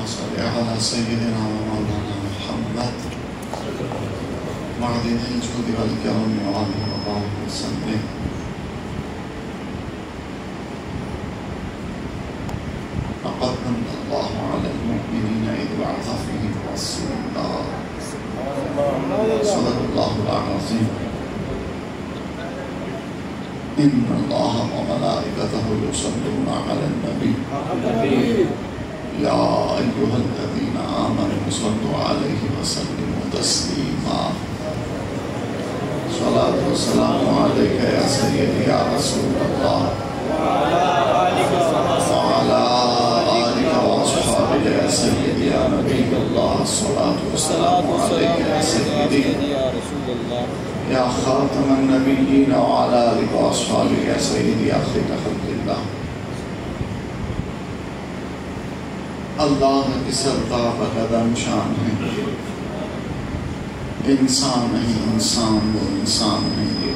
صل على سيدنا ومولانا محمد معدن الجود والكرم وآله وبارك وسلم. لقد من الله على المؤمنين إذ بعث فيهم رسولا صدق الله العظيم. إن الله وملائكته يصلون على النبي يا أيها الذين آمنوا صلوا عليه وسلموا تسليما. صلاة والسلام عليك يا سيدي يا رسول الله وعلى آلك وأصحابك يا سيدي يا نبي الله. الصلاة والسلام عليك يا سيدي يا خاتم النبيين وعلى آلك وأصحابك يا سيدي يا خير خلق الله. اللہ کی سردار قدم شان ہے، انسان نہیں انسان وہ انسان نہیں ہے.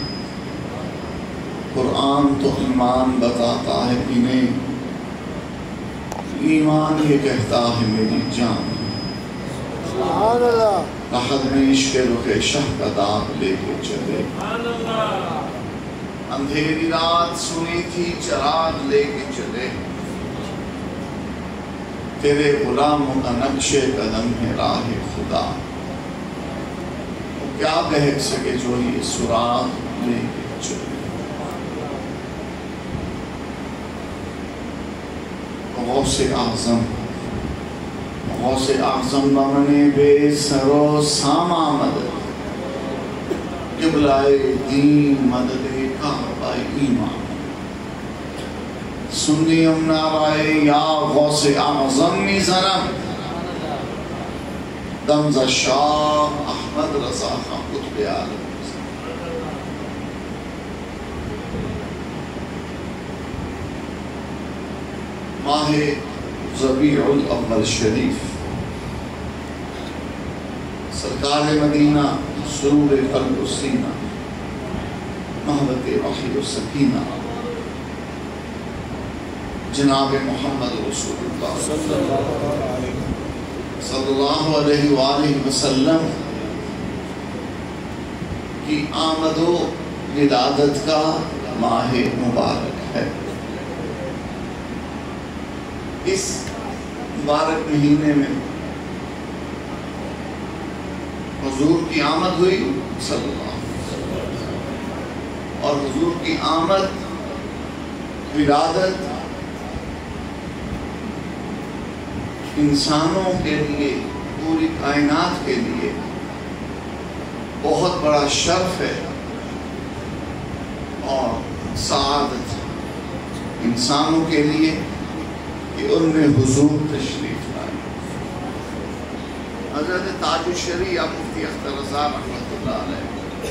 قرآن تو ایمان بتاتا ہے انہیں، ایمان یہ کہتا ہے میری جان ہے. لحد میں عشق رخ شہ کا داغ لے کے چلے، اندھیری رات سنی تھی چراغ لے کے چلے. تیرے غلاموں کا نقش قدم ہے راہ خدا، کیا کہہ سکے جو یہ سراغ لے کے چلے. غوث اعظم بمنے بے سرو ساما مدد، قبلہ دین مدد کعبہ ایمان. سنیم نعرائے یا غوث اعظم میزنم، دمز شاہ احمد رضا خان قطب عالم. ماہ ربیع الاول شریف، سرکار مدینہ سرور قلب و سینہ، محبت وحی و سکینہ، جناب محمد رسول اللہ صلی اللہ علیہ وآلہ وسلم کی آمد و ولادت کا ماہ مبارک ہے. اس مبارک مہینے میں حضور کی آمد ہوئی صلی اللہ علیہ وسلم، اور حضور کی آمد ولادت انسانوں کے لیے، پوری کائنات کے لیے بہت بڑا شرف ہے اور سعادت انسانوں کے لیے کہ ان میں حضور تشریف لائے. حضرت تاج الشریعہ مفتی اختر رضا رحمۃ اللہ علیہ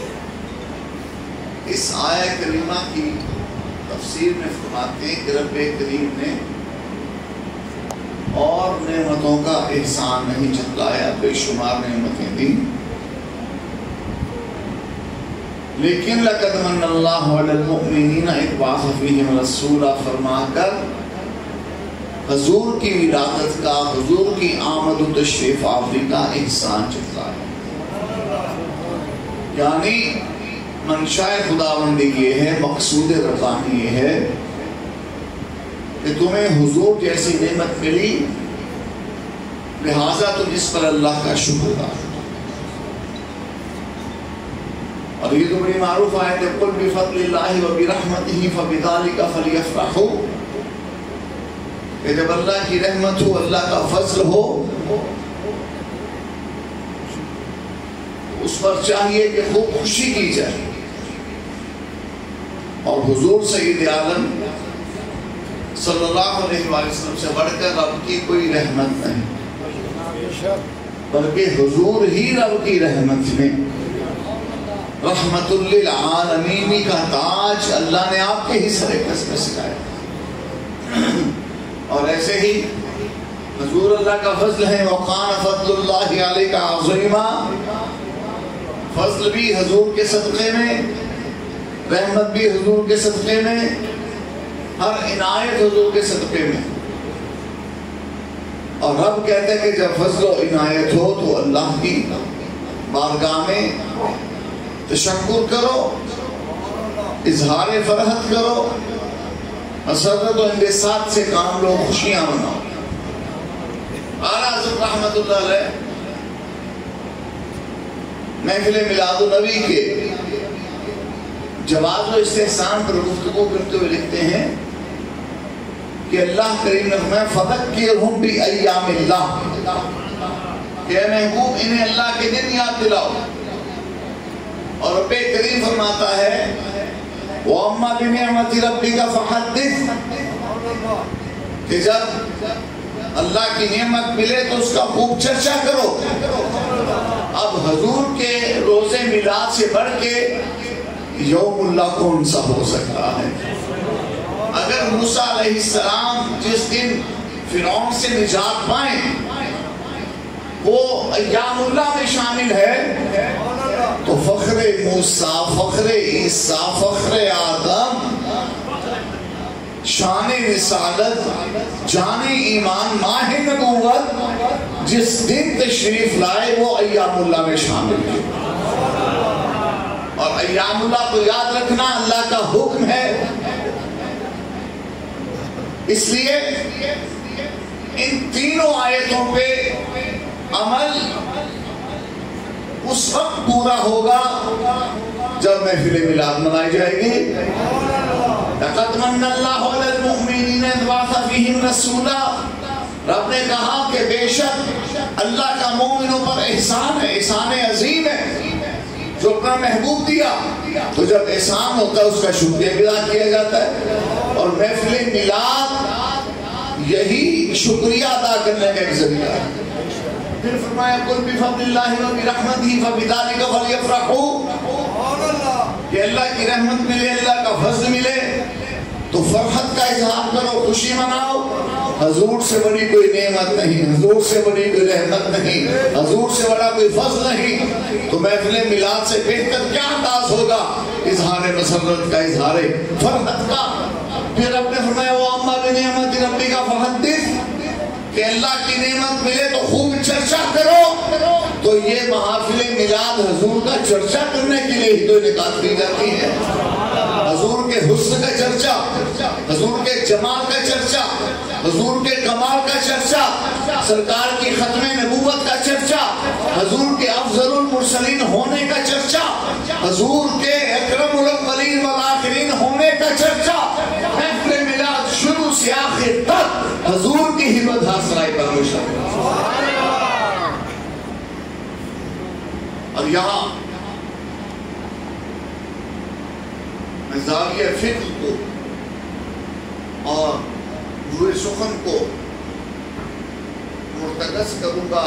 اس آیہ کریمہ کی تفسیر میں فرماتے ہیں کہ رب کریم نے اور نعمتوں کا احسان نہیں جتلایا، بے شمار نعمتیں دیں، لیکن لَقَدْ مَنَّ اللَّهُ عَلَى الْمُؤْمِنِينَ إِذْ بَعَثَ فِيهِمْ رَسُولًا فرما کر حضور کی ولادت کا، حضور کی آمد و تشریف آوری کا احسان جتلایا. یعنی منشاء خداوندی یہ ہے، مقصود ربانی یہ ہے کہ تمہیں حضور جیسی نعمت ملی، لہٰذا تم اس پر اللہ کا شکر ادا کرو. اور یہ تو بڑی معروف آیت ہے، قُلْ بِفَضْلِ اللَّهِ وَبِرَحْمَتِهِ فَبِذَلِكَ فَلْيَفْرَحُوا. کہ جب اللہ کی رحمت ہو، اللہ کا فضل ہو، اس پر چاہیے کہ خوب خوشی کی جائے. اور حضور سید عالم صلی اللہ علیہ وسلم سے بڑھ کر رب کی کوئی رحمت نہیں، بلکہ حضور ہی رب کی رحمت میں رحمت للعالمین کا تاج اللہ نے آپ کے ہی سر کس میں سکھایا. اور ایسے ہی حضور اللہ کا فضل ہے، وَقَانَ فَضْلُ اللَّهِ عَلَيْكَ عَظِيمًا. فضل بھی حضور کے صدقے میں، رحمت بھی حضور کے صدقے میں، ہر عنایت حضور کے صدقے میں. اور رب کہتے ہیں کہ جب فضل و عنایت ہو تو اللہ کی بارگاہ میں تشکر کرو، اظہار فرحت کرو، مسرت و انبساط سے کام لو، خوشیاں مناؤ۔ اعلیٰ حضرت رحمت اللہ علیہ محفل میلاد النبی کے جواز و استحسان پر گفتگو کرتے ہوئے لکھتے ہیں کہ اللہ کریم نے فرمایا فذکرہم بایام اللہ، کہ اے محبوب انہیں اللہ کے دن یاد دلاؤ۔ اور رب کریم فرماتا ہے وَأَمَّا بِنِعْمَةِ رَبِّكَ فَحَدِّثْ، کہ جب اللہ کی نعمت ملے تو اس کا خوب چرچا کرو۔ اب حضور کے روزے میلاد سے بڑھ کے یوم اللہ کون سا ہو سکتا ہے؟ اگر موسیٰ علیہ السلام جس دن فرعون سے نجات پائیں وہ ایام اللہ میں شامل ہے تو فخر موسیٰ، فخر عیسیٰ، فخر آدم، شان رسالت، جان ایمان، ماہ نبوت جس دن تشریف لائے وہ ایام اللہ میں شامل ہے۔ اور ایام اللہ کو یاد رکھنا اللہ کا حکم ہے، اس لیے ان تینوں آیتوں پہ عمل اس وقت پورا ہوگا جب محفل میلاد منائی جائے گی۔ لَقَدْ مَنَّ اللَّهُ عَلَى الْمُؤْمِنِينَ إِذْ بَعَثَ فِيهِمْ رَسُولًا، رب نے کہا کہ بے شک اللہ کا مومنوں پر احسان ہے، احسان عظیم ہے جو اپنا محبوب دیا۔ تو جب احسان ہوتا ہے اس کا شکریہ ادا کیا جاتا ہے، اور محفل میلاد یہی شکریہ ادا کرنے کا ایک ذریعہ ہے۔ پھر فرمایا قُلْ بِفَضْلِ اللَّهِ وَبِرَحْمَتِهِ فَبِذَلِكَ فَلْيَفْرَحُوا، کہ اللہ کی رحمت ملے، اللہ کا فضل ملے تو فرحت کا اظہار کرو، خوشی مناؤ۔ حضور سے بڑی کوئی نعمت نہیں، حضور سے بڑی کوئی رحمت نہیں، حضور سے بڑا کوئی فضل نہیں، تو محفل میلاد سے بہتر کیا انداز ہوگا اظہار مسرت کا، اظہار فرحت کا۔ پھر رب نے فرمایا وَأَمَّا بِنِعْمَةِ رَبِّكَ فَحَدِّثْ، کہ اللہ کی نعمت ملے تو خوب چرچا کرو۔ تو یہ محافل میلاد حضور کا چرچا کرنے کے لیے ہی تو انعقاد کی جاتی ہے۔ حضور کے حسن کا چرچا، حضور کے جمال کا چرچا، حضور کے کمال کا چرچا، سرکار کی ختم نبوت کا چرچا، حضور کے افضل المرسلین ہونے کا چرچا، حضور کے اکرم الاولین والآخرین ہونے کا چرچا۔ محفل میلاد شروع سے آخر تک حضور کی ہی مدح سرائی پر مشتمل۔ اور یہاں میں زاویہ فکر کو اور روح سخن کو مرتکز کروں گا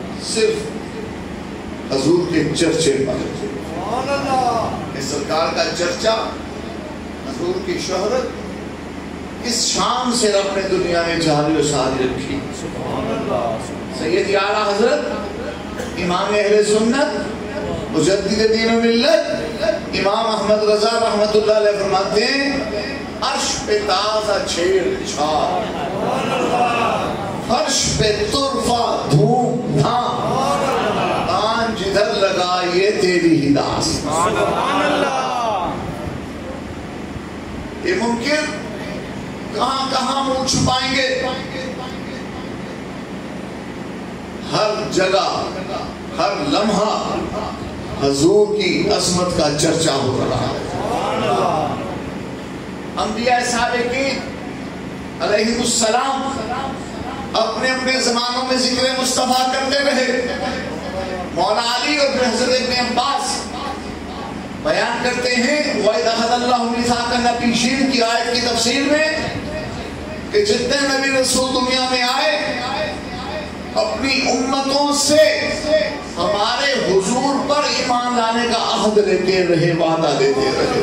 صرف حضور کے چرچے پر۔ اس سرکار کا چرچا، حضور کی شہرت اس شام سے رب نے دنیا میں جاری و ساری رکھی۔ سید اعلیٰ حضرت امام اہل سنت مجدد دین و ملت امام احمد رضا رحمت اللہ علیہ فرماتے ہیں عرش پہ تازہ چھیڑ چھاڑ، فرش پہ طرفہ دھوم دھام، کان جدھر لگا یہ تیری ہی داستان۔ یہ ممکن کہاں کہاں منہ چھپائیں گے، ہر جگہ ہر لمحہ حضور کی عظمت کا چرچا ہو رہا ہے۔ انبیاء سابقین علیہ السلام اپنے اپنے زمانوں میں ذکر مصطفیٰ کرتے رہے۔ مولا علی اور حضرت ابن عباس بیان کرتے ہیں وَإِذْ أَخَذَ اللَّهُ مِيثَاقَ النَّبِيِّينَ کی آیت کی تفسیر میں کہ جتنے نبی رسول دنیا میں آئے اپنی امتوں سے ہمارے حضور پر ایمان لانے کا عہد لیتے رہے، وعدہ دیتے رہے۔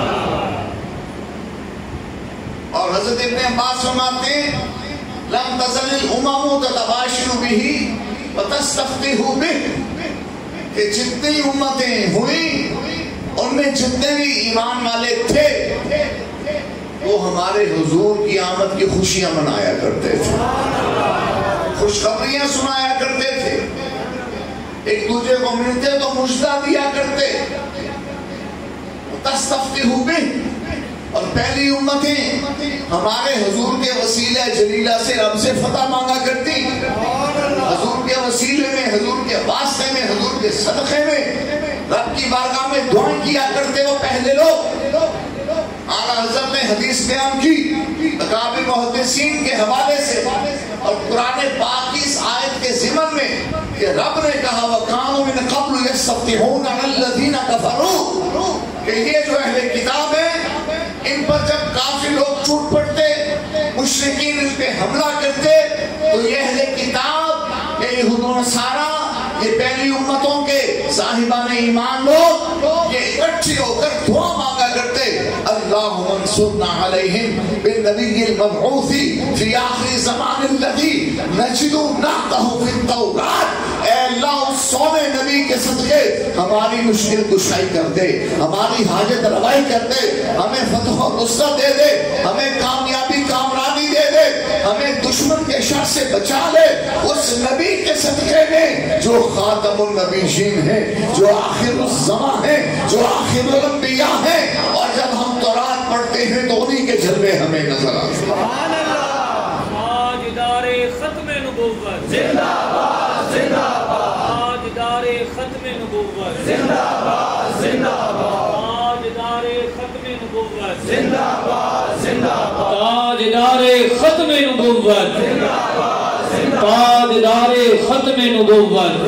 اور حضرت ابن عباس فرماتے ہیں لَمْ تَزَلِ الْأُمَمُ تَتَبَاشِرُ بِهِ وَتَسْتَفْتِحُ بِهِ، کہ جتنی امتیں ہوئیں ان میں جتنے بھی ایمان والے تھے وہ ہمارے حضور کی آمد کی خوشیاں منایا کرتے تھے۔ خوشخبریاں سنایا کرتے تھے، ایک دوسرے کو ملتے تو مژدہ دیا کرتے، تستفتحوا بہ، اور پہلی امتیں ہمارے حضور کے وسیلہ جلیلہ سے رب سے فتح مانگا کرتی، حضور کے وسیلے میں، حضور کے واسطے میں، حضور کے صدقے میں رب کی بارگاہ میں دعائیں کیا کرتے وہ پہلے لوگ۔ اعلیٰ حضرت نے حدیث بیان کی اکابر محدثین کے حوالے سے، اور قرآن پاک کی اس آیت کے ضمن میں کہ رب نے کہا وَكَانُوا مِن قَبْلُ يَسْتَفْتِحُونَ عَلَى الَّذِينَ كَفَرُوا، کہ یہ جو اہل کتاب ہیں ان پر جب کافی لوگ ٹوٹ پڑتے، مشرکین ان پہ حملہ کرتے، تو یہ اہل کتاب، یہ یہود و نصارہ، یہ پہلی امتوں کے صاحبان ایمان لوگ یہ اکٹھے ہو کر دعا مانگا کرتے، اللہم انصرنا علیہم بالنبی المبعوث فی آخر زمان الذی نجد نعتہ فی التورات، اے اللہ اس سونے نبی کے صدقے ہماری مشکل کشائی کر دے، ہماری حاجت روائی کر دے، ہمیں فتح و نصرت دے دے، ہمیں کامیابی کامرانی دے دے، ہمیں دشمن کے شر سے بچا لے، اس نبی کے صدقے میں جو خاتم النبیین ہے، جو آخر الزمان ہے، جو آخر الانبیاء ہے، اور جب ہم تورات پڑھتے ہیں تو انہی کے جلوے ہمیں نظر آتے ہیں۔ سبحان اللہ۔ تاجدار ختم نبوت زندہ باد زندہ باد، تاجدار ختم نبوت زندہ باد زندہ باد، تاجدار ختم نبوت زندہ باد زندہ باد، تاجدار ختم نبوت زندہ باد، تاجدار ختم نبوت،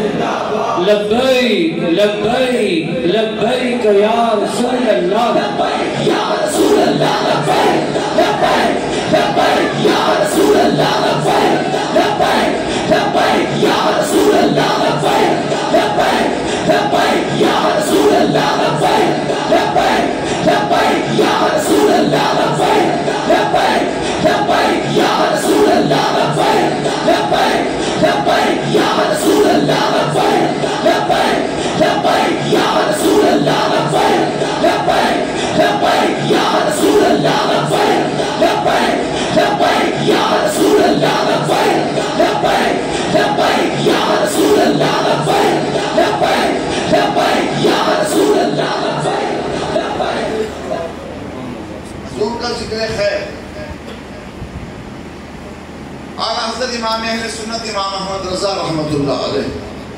لبیک لبیک لبیک یا رسول اللہ، لبیک یا رسول اللہ، لبیک لبیک لبیک یا رسول اللہ، لبیک لبیک لبیک یا رسول اللہ، لبیک لبیک لبیک یا رسول اللہ، لبیک لبیک لبیک یا رسول اللہ، لبیک لبیک لبیک یا رسول اللہ، لبیک لبیک لبیک یا رسول اللہ، لبیک لبیک لبیک یا رسول اللہ، لبیک لبیک لبیک یا رسول اللہ، لبیک لبیک لبیک یا رسول اللہ، لبیک لبیک لبیک یا رسول اللہ، لبیک لبیک لبیک یا رسول اللہ، لبیک لبیک۔ حضور کا ذکر خیر، اعلیٰ حضرت امام اہل سنت امام احمد رضا رحمۃ اللہ علیہ،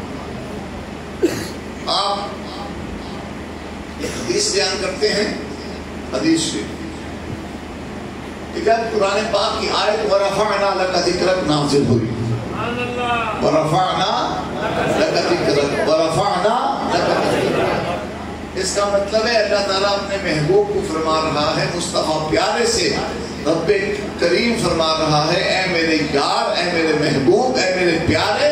آپ حدیث بیان کرتے ہیں، حدیث شریف کہ جب قرآن پاک کی آیت وَرَفَعْنَا لَكَ ذِكْرَكَ نازل ہوئی، وَرَفَعْنَا لَكَ ذِكْرَكَ، وَرَفَعْنَا لَكَ ذِكْرَكَ، اس کا مطلب ہے اللہ تعالیٰ اپنے محبوب کو فرما رہا ہے، مصطفیٰ پیارے سے رب کریم فرما رہا ہے، اے میرے یار، اے میرے محبوب، اے میرے پیارے،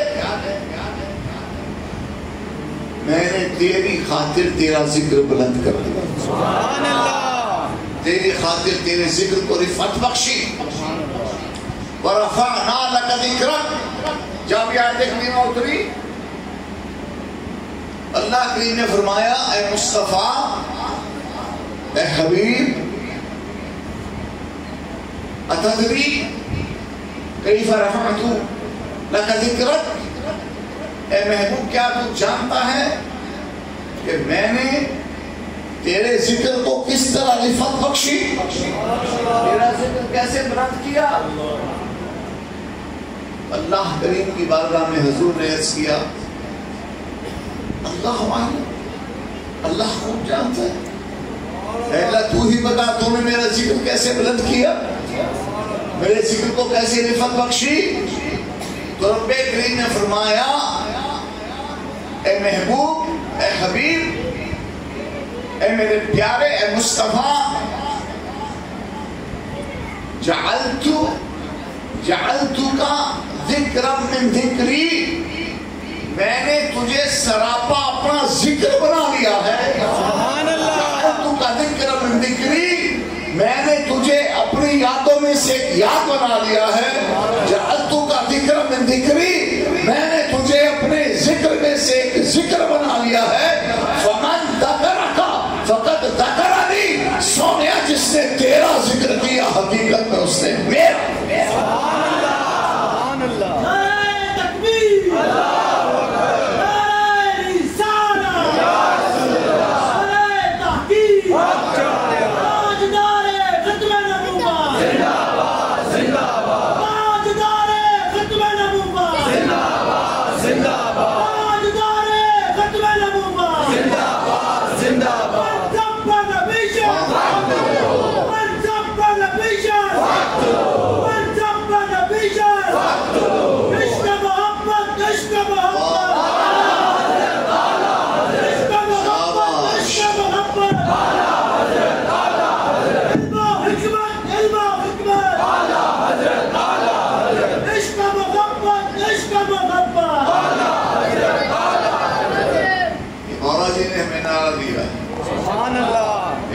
میں نے تیری خاطر تیرا ذکر بلند کر دیا، سبحان اللہ، تیری خاطر تیرے ذکر کو رفعت بخشی، وَرَفَعْنَا لَكَ ذِكْرَكَ۔ جب یہ آیت کریمہ اتری، اللہ کریم نے فرمایا اے مصطفیٰ، اے حبیب، اتدری کیف رفعت لک ذکرک، اے محبوب کیا تو جانتا ہے کہ میں نے تیرے ذکر کو کس طرح رفعت بخشی، تیرا ذکر کیسے بلند کیا؟ اللہ کریم کی بارگاہ میں حضور نے عرض کیا اللہ عالم، اللہ خوب جانتا ہے، اے اللہ تو ہی بتا تو نے میرا ذکر کیسے بلند کیا، میرے ذکر کو کیسے رفعت بخشی؟ تو رب کریم نے فرمایا اے محبوب، اے حبیب، اے میرے پیارے، اے مصطفیٰ، جعلتو کا ذکر من ذکری، میں نے تجھے سراپا اپنا ذکر بنا لیا ہے، سبحان اللہ، جعلتو کا ذکر من ذکری، میں نے تجھے اپنی یادوں میں سے ایک یاد بنا لیا ہے، جعلتو کا ذکر من ذکری، میں نے تجھے اپنے ذکر میں سے ایک ذکر بنا لیا ہے، فمن ذکرک فقد ذکرنی، سونیا جس نے تیرا ذکر کیا حقیقت میں اس نے میرا، سبحان اللہ، سبحان اللہ،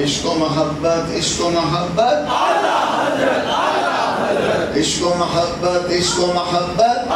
عشق و محبت، عشق و محبت، عشق و محبت، عشق و محبت،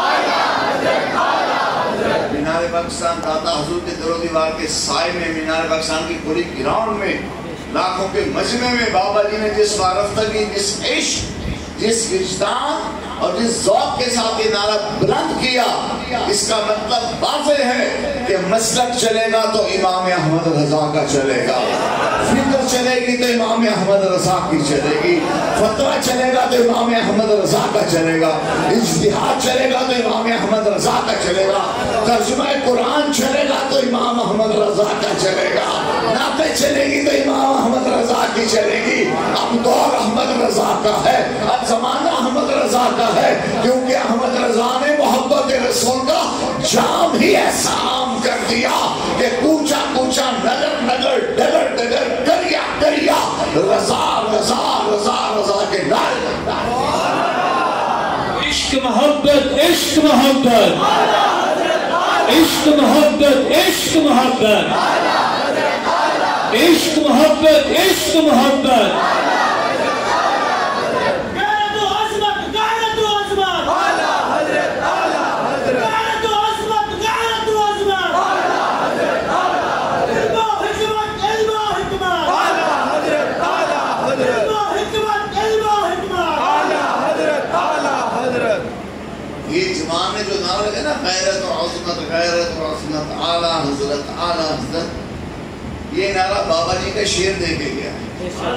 مینار پاکستان داتا حضور کے در و دیوار کے سائے میں، مینار پاکستان کی پوری گراؤنڈ میں، لاکھوں کے مجمع میں بابا جی نے جس وارفتگی، جس عشق، جس وجدان اور جس ذوق کے ساتھ یہ نعرہ بلند کیا، اس کا مطلب واضح ہے کہ مسلک چلے گا تو امام احمد رضا کا چلے گا، فکر چلے گی تو امام احمد رضا کی چلے گی، فتویٰ چلے گا تو امام احمد رضا کا چلے گا، اجتہاد چلے گا تو امام احمد رضا کا چلے گا، ترجمہ قرآن چلے گا تو امام احمد رضا کا چلے گا، نعتیں چلے گی تو امام احمد رضا کی چلے گی۔ اب دور احمد رضا کا ہے، اب زمانہ احمد رضا کا ہے، کیونکہ احمد رضا نے محبت رسول کا جام ہی ایسا عام کر دیا کہ کوچا کوچا، نگر نگر، ڈگر ڈگر، کریا کریا، رضا رضا رضا رضا کے نعرے۔ عشق محبت، عشق محبت، عشق محبت، عشق محبت، عشق محبت، عشق محبت، یہ زمان میں جو نعرہ لگے نا، غیرت و عظمت، غیرت و عظمت، اعلیٰ حضرت، اعلیٰ حضرت، یہ نعرہ بابا جی کا شعر دے کے گیا ہے۔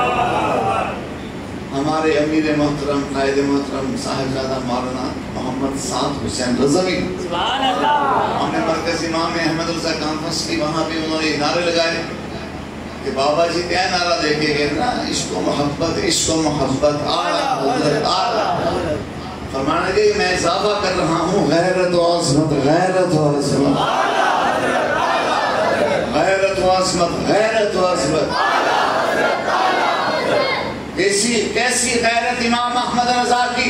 ہمارے امیر محترم، قائد محترم، صاحبزادہ مولانا محمد سعد حسین رضوی، ہم نے مرکز امام احمد رضا کانفرنس کی، وہاں بھی انہوں نے یہ نعرے لگائے کہ بابا جی کیا نعرہ دے کے گئے نا، عشق و محبت، عشق و محبت، اعلیٰ حضرت، اعلیٰ حضرت۔ فرمانے گے میں اضافہ کر رہا ہوں، غیرت و عظمت، غیرت و عظمت، غیرت و عظمت، غیرت و عظمت۔ کیسی غیرت امام احمد رضا کی؟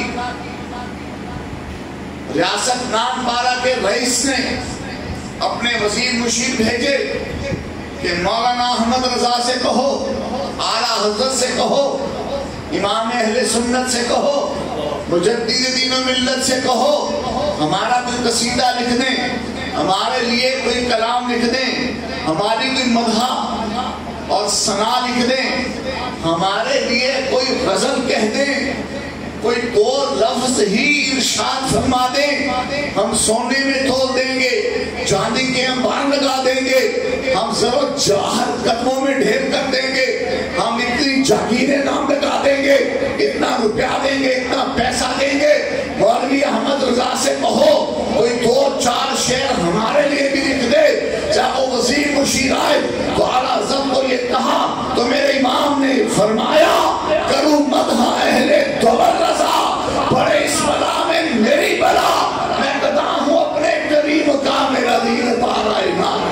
ریاست نام پارا کے رئیس نے اپنے وزیر مشیر بھیجے کہ مولانا احمد رضا سے کہو، اعلیٰ حضرت سے کہو، امام اہل سنت سے کہو، مجدد دین و ملت سے کہو، ہمارا کوئی قصیدہ لکھ دیں، ہمارے لیے کوئی کلام لکھ دیں، ہماری کوئی مدح اور ثنا لکھ دیں، ہمارے لیے کوئی غزل کہہ دیں، کوئی دو لفظ ہی ارشاد فرما دیں، ہم سونے میں تول دیں گے، چاندی کے انبار لگا دیں گے، ہم زر و جواہر قدموں میں ڈھیر کر دیں گے، ہم اتنی جاگیریں نام لگا دیں گے، اتنا روپیہ دیں گے، اتنا پیسہ دیں گے۔ مولوی احمد رضا سے کہو کوئی دو چار شعر ہمارے لیے بھی لکھ دے۔ جب وہ وزیر مشیر آئے تو اعلیٰ حضرت کو یہ کہا تو میرے امام نے فرمایا، کروں مدح اہل دور رضا، بڑے اس بلا میں میری بلا، میں گدا ہوں اپنے کریم کا، میرا دین پارا ایمان۔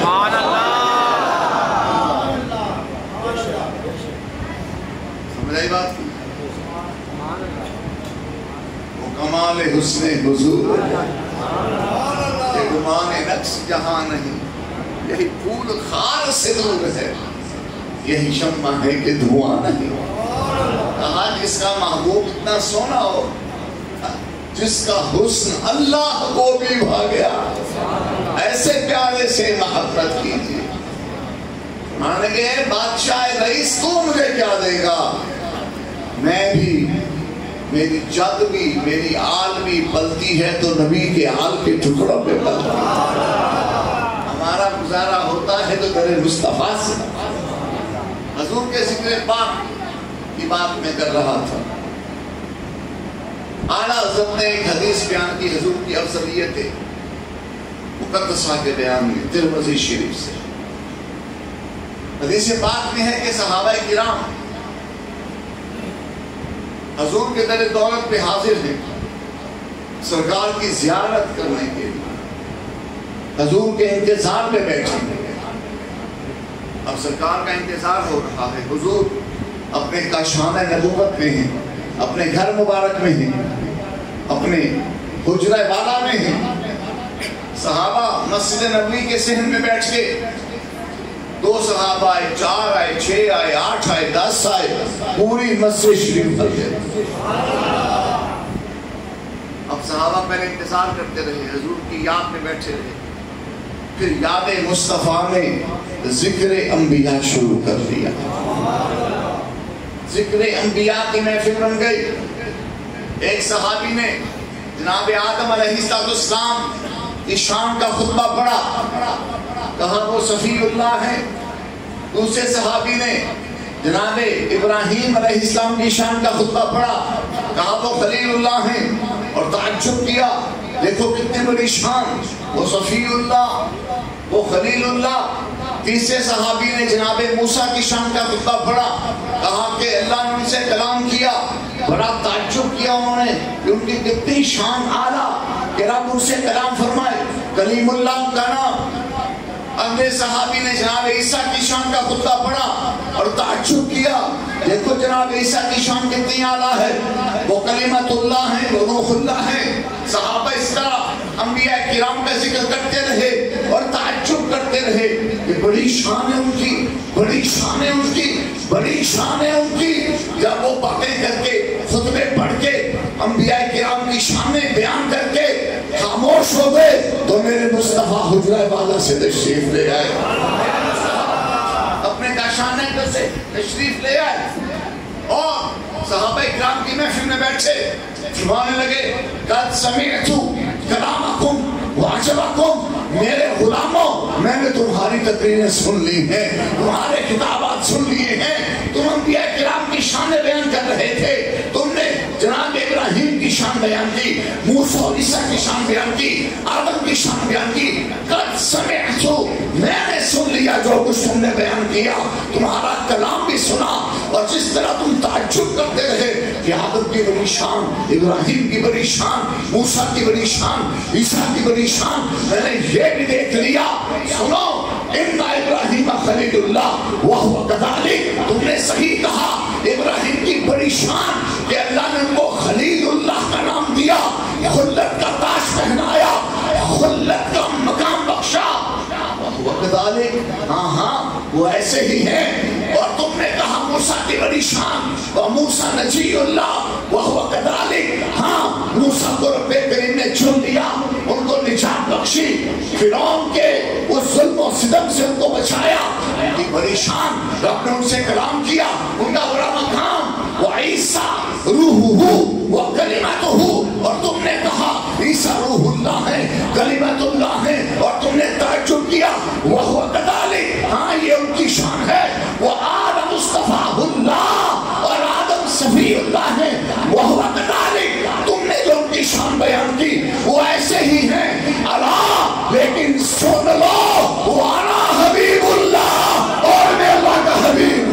سمجھ آئی بات؟ وہ کمال حسن حضور، یہ گمان نقص جہاں نہیں، یہی پھول خار سے دور ہے، یہی شمع ہے کہ دھواں نہیں۔ کہا جس کا محبوب اتنا سونا ہو، جس کا حسن اللہ کو بھی بھا گیا، ایسے پیارے سے محبت کیجیے۔ مانے گئے بادشاہ رئیس تو مجھے کیا دے گا، میں بھی، میری جد بھی، میری آل بھی پلتی ہے تو نبی کے آل کے ٹکڑوں پہ پلتی ہے، ہمارا گزارا ہوتا ہے تو در مصطفیٰ سے۔ حضور کے ذکر پاک کی بات میں کر رہا تھا، اعلیٰ حضرت نے ایک حدیث بیان کی حضور کی افضلیت مقدسہ کے بیان میں، ترمذی شریف سے۔ حدیث پاک میں ہے کہ صحابہ کرام حضور کے در دولت پہ حاضر ہیں، سرکار کی زیارت کرنے کے لیے، حضور کے انتظار میں بیٹھے ہیں۔ اب سرکار کا انتظار ہو رہا ہے، حضور اپنے کاشانہ نبوت میں ہیں، اپنے گھر مبارک میں ہیں، اپنے حجرہ والا میں ہیں، صحابہ مسجد نبوی کے صحن میں بیٹھ کے 2 صحابہ آئے, 4 آئے, 6 آئے, 8 آئے, 10 آئے, پوری مسجد شریف بھر گئی. اب صحابہ پہلے انتظار کرتے رہے, حضور کی یاد میں بیٹھے رہے. پھر یاد مصطفیٰ نے ذکر انبیاء شروع کر دیا. ذکر انبیاء کی محفل بن گئی. ایک صحابی نے جناب آدم علیہ السلام کی شان کا خطبہ پڑھا, کہا وہ صفی اللہ ہے. دوسرے صحابی نے جناب ابراہیم علیہ السلام کی شان کا خطبہ پڑھا, کہا وہ خلیل اللہ ہیں, اور تعجب کیا دیکھو کتنی بڑی شان, وہ صفی اللہ, وہ خلیل اللہ. تیسرے صحابی نے جناب موسیٰ کی شان کا خطبہ پڑھا, کہا کہ اللہ نے ان سے کلام کیا. بڑا تعجب کیا انہوں نے کہ ان کی کتنی شان اعلیٰ کہ رب ان سے کلام فرمائے, کلیم اللہ کا نام. اگلے صحابی نے جناب عیسیٰ کی شان کا خطبہ پڑھا اور تعجب کیا دیکھو جناب عیسیٰ کی شان کتنی اعلیٰ ہے, وہ کلمت اللہ ہیں, وہ روح اللہ ہیں. صحابہ اس طرح انبیاء کرام کا ذکر کرتے رہے اور تعجب کرتے رہے کہ بڑی شان ہے ان کی, بڑی شان ہے ان کی, بڑی شان ہے ان کی. جب وہ باتیں کر کے خطبے پڑھ کے انبیاء کرام کی شانیں بیان کر کے خاموش ہو گئے تو میرے مصطفیٰ حجرہ والا سے تشریف لے آئے, اپنے کاشانہ سے تشریف لے آئے اور صحابہ اکرام کی محفل میں بیٹھے فرمانے لگے قد سمعت کلامکم واجبکم, میرے غلاموں میں نے تمہاری تقریریں سن لی ہیں, تمہارے کتابات سن لیے ہیں. تم انبیاء کرام کی شانیں بیان کر رہے تھے, تم نے جناب ابراہیم کی شان بیان کی, موسیٰ اور عیسیٰ کی شان بیان کی, آدم کی شان بیان کی. قد سمعت, میں نے سن لیا جو کچھ تم نے بیان کیا, تمہارا کلام بھی سنا. اور جس طرح تم تعجب کرتے رہے کہ آدم کی بڑی شان, ابراہیم کی بڑی شان, موسیٰ کی بڑی شان, عیسیٰ کی بڑی شان, میں نے یہ بھی دیکھ لیا. سنو, ان ابراہیم خلیل اللہ وہو کذالک, تم نے صحیح کہا, ابراہیم کی بڑی شان کہ اللہ نے ان کو خلیل اللہ کا نام دیا, خلت کا تاج پہنایا, خلت کا مقام بخشا. وہو کذالک, ہاں ہاں وہ ایسے ہی ہیں. اور تم نے کہا موسیٰ کی بڑی شان, وموسیٰ نجی اللہ وہو کذالک, ہاں موسیٰ کو رب کریم نے چن لیا, ان کو نجات بخشی, فرعون کے اس ظلم و ستم سے ان کو بچایا. ان کی بڑی شان, رب نے ان سے کلام کیا, ان کا بڑا مقام. وعیسیٰ روحہ وکلمتہ, اور تم نے کہا عیسیٰ روح اللہ ہے, کلمت اللہ ہے, اور تم نے تعجب کیا وہو کذالک, ہاں یہ ان کی شان ہے. وہ آدم مصطفیٰ اللہ, اور آدم صفی اللہ ہے, وہو کذالک, تم نے جو ان کی شان بیان کی وہ ایسے ہی ہیں. اللہ لیکن سن لو, وانا حبیب اللہ, اور میں اللہ کا حبیب.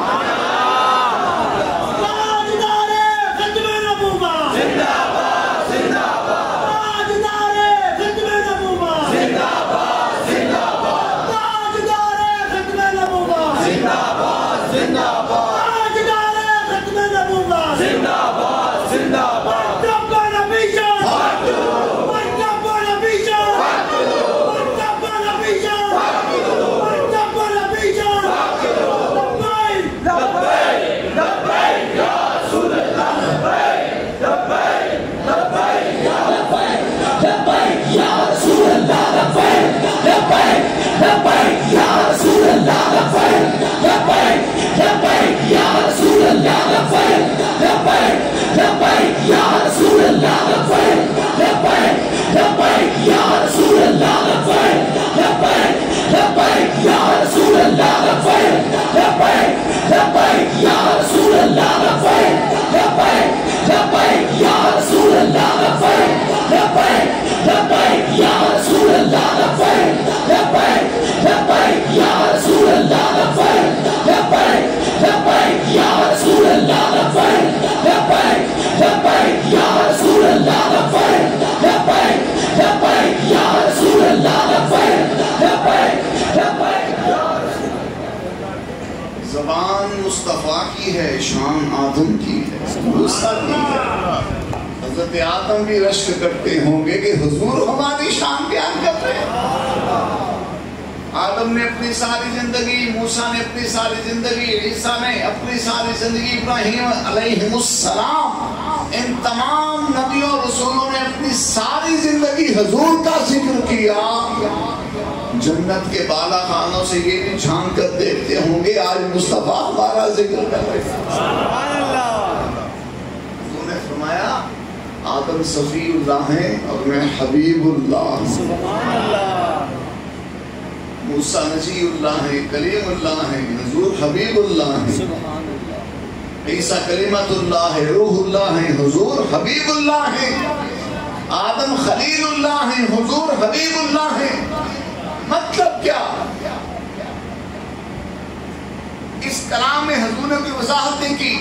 زبان مصطفیٰ کی ہے, شان آدم کی ہے, موسیٰ کی ہے. حضرت آدم بھی رشک کرتے ہوں گے کہ حضور ہماری شان بیان کر رہے ہیں. آدم نے اپنی ساری زندگی، موسیٰ نے اپنی ساری زندگی، عیسیٰ نے اپنی ساری زندگی، ابراہیم علیہ السلام، ان تمام نبیوں اور رسولوں نے اپنی ساری زندگی حضور کا ذکر کیا۔ جنت کے بالا خانوں سے یہ بھی چھان کر دیکھتے ہوں گے آج مصطفیٰ ہمارا ذکر کر رہے ہیں۔ سبحان اللہ۔ حضور نے فرمایا آدم صفی اللہ ہیں اور میں حبیب اللہ۔ سبحان اللہ۔ موسیٰ نجی اللہ ہیں، کلیم اللہ ہیں، حضور حبیب اللہ ہیں۔ سبحان اللہ۔ عیسیٰ کلمت اللہ ہے، روح اللہ ہیں، حضور حبیب اللہ ہیں۔ آدم خلیل اللہ ہیں، حضور حبیب اللہ ہیں۔ مطلب کیا؟ اس کلام میں حضور نے کوئی وضاحتیں کی۔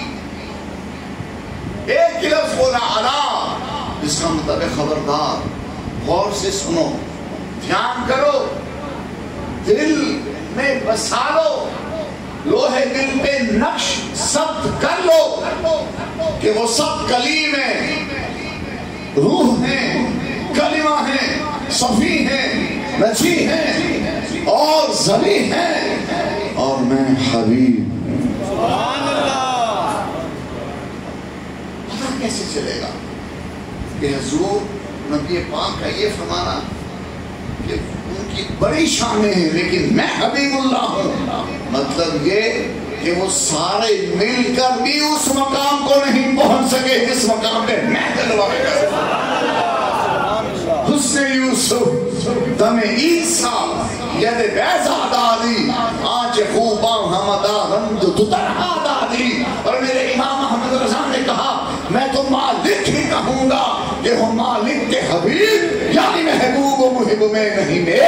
ایک لفظ بولا الا، جس کا مطلب ہے خبردار، غور سے سنو، دھیان کرو، دل میں بسا لو، لوہے دل پہ نقش ثبت کر لو کہ وہ سب کلیم ہیں، روح ہیں، کلمہ ہیں، صفی ہیں، نجی ہیں اور ذلی ہیں اور میں حبیب۔ سبحان اللہ۔ پتہ کیسے چلے گا کہ حضور نبی پاک کا یہ فرمانا کہ ان کی بڑی شانیں ہیں لیکن میں حبیب اللہ ہوں، مطلب یہ کہ وہ سارے مل کر بھی اس مقام کو نہیں پہنچ سکے جس مقام پہ میں جلوہ کروں۔ حسن یوسف دم عیسیٰ ید بیضا دادی آنچ خوباں حمدہ رند تترہا دادی۔ اور میرے امام احمد رضا نے کہا میں تو مالک ہی کہوں گا کہ وہ مالک کے حبیب یعنی محبوب و محب میں نہیں میں۔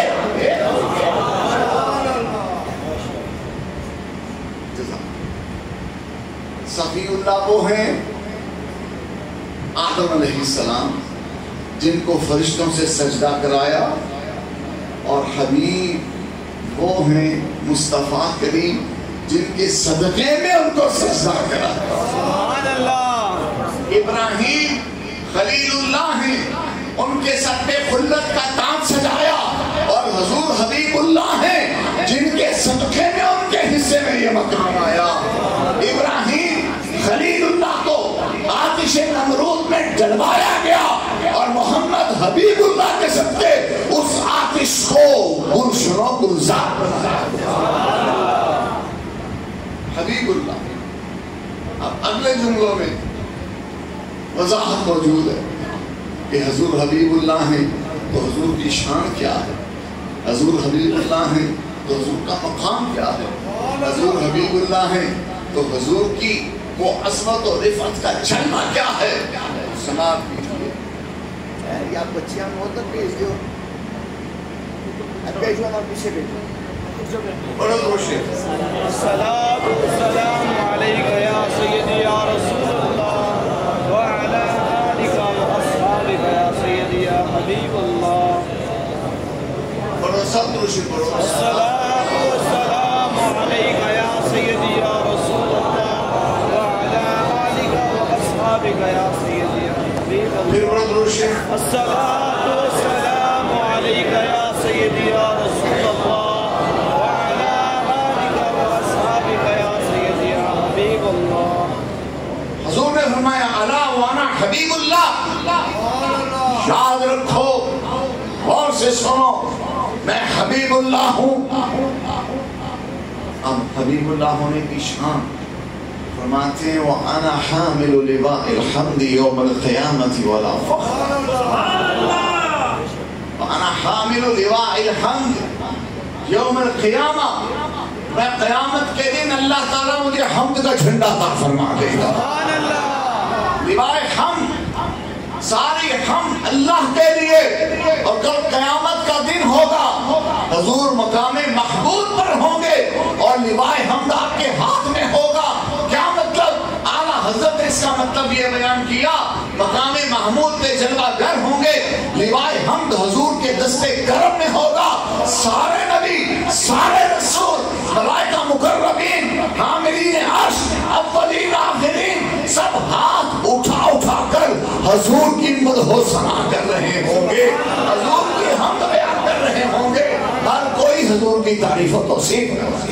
صفی اللہ وہ ہیں آدم علیہ السلام جن کو فرشتوں سے سجدہ کرایا، اور حبیب وہ ہیں مصطفیٰ کریم جن کے صدقے میں ان کو سجدہ کرایا۔ سبحان اللہ۔ ابراہیم خلیل اللہ ہیں، ان کے سر پہ خلت کا تاج سجایا، اور حضور حبیب اللہ ہیں جن کے صدقے میں ان کے حصے میں یہ مقام آیا۔ ابراہیم خلیل اللہ کو آتش نمرود میں جلوایا گیا، اور محمد حبیب اللہ کے صدقے اس آتش کو گلشن و گلزار بنایا۔ حبیب اللہ۔ اب اگلے جملوں میں وضاحت موجود ہے کہ حضور حبیب اللہ ہیں تو حضور کی شان کیا ہے، حضور حبیب اللہ ہیں تو حضور کا مقام کیا ہے، حضور حبیب اللہ ہیں تو حضور کی وہ عظمت و رفعت کا جلوہ کیا ہے۔ سماعت کیجیے۔ یا بچیاں محترم بھیج دو، بھیجو، ہمارے پیچھے بھیجو، بڑا روشن۔ الصلاۃ والسلام علیک یا سیدی یا رسول اللہ وعلی آلک واصحابک یا سیدی یا حبیب اللہ۔ بڑا سب روشن پڑھو۔ الصلاۃ والسلام علیک یا سیدی یا رسول اللہ وعلی آلک واصحابک یا سیدی یا حبیب اللہ۔ پھر بڑا روشن۔ الصلاۃ والسلام علیک یا سیدی یا رسول اللہ وعلی آلک واصحابک یا سیدی یا حبیب اللہ۔ حضور نے فرمایا الا وانا حبیب اللہ، یاد رکھو، غور سے سنو، میں حبیب اللہ ہوں۔ اب حبیب اللہ ہونے کی شان فرماتے ہیں وَأَنَا حَامِلُ لِوَاءِ الْحَمْدِ يَوْمَ الْقِيَامَةِ وَلَا فَخْرَ۔ وَأَنَا حَامِلُ لِوَاءِ الْحَمْدِ يَوْمَ الْقِيَامَةِ، میں قیامت کے دن اللہ تعالیٰ مجھے حمد کا جھنڈا عطا فرما دے گا۔ لوائے حمد، ساری حمد اللہ کے لیے، اور کل قیامت کا دن ہوگا، حضور مقام محمود پر ہوں گے اور لوائے حمد آپ کے ہاتھ میں ہوگا۔ کیا مطلب؟ اعلیٰ حضرت نے اس کا مطلب یہ بیان کیا، مقام محمود پہ جلوہ گر ہوں گے، لوائے حمد حضور کے دستے کرم میں ہوگا، سارے نبی، سارے رسول، ملائکہ مقربین، حاملین عرش، اولین آخرین، سب ہاتھ اٹھا اٹھا کر حضور کی مدح و ثنا کر رہے ہوں گے، حضور کی حمد بیان کر رہے ہوں گے، ہر کوئی بھی حضور کی تعریف و توصیف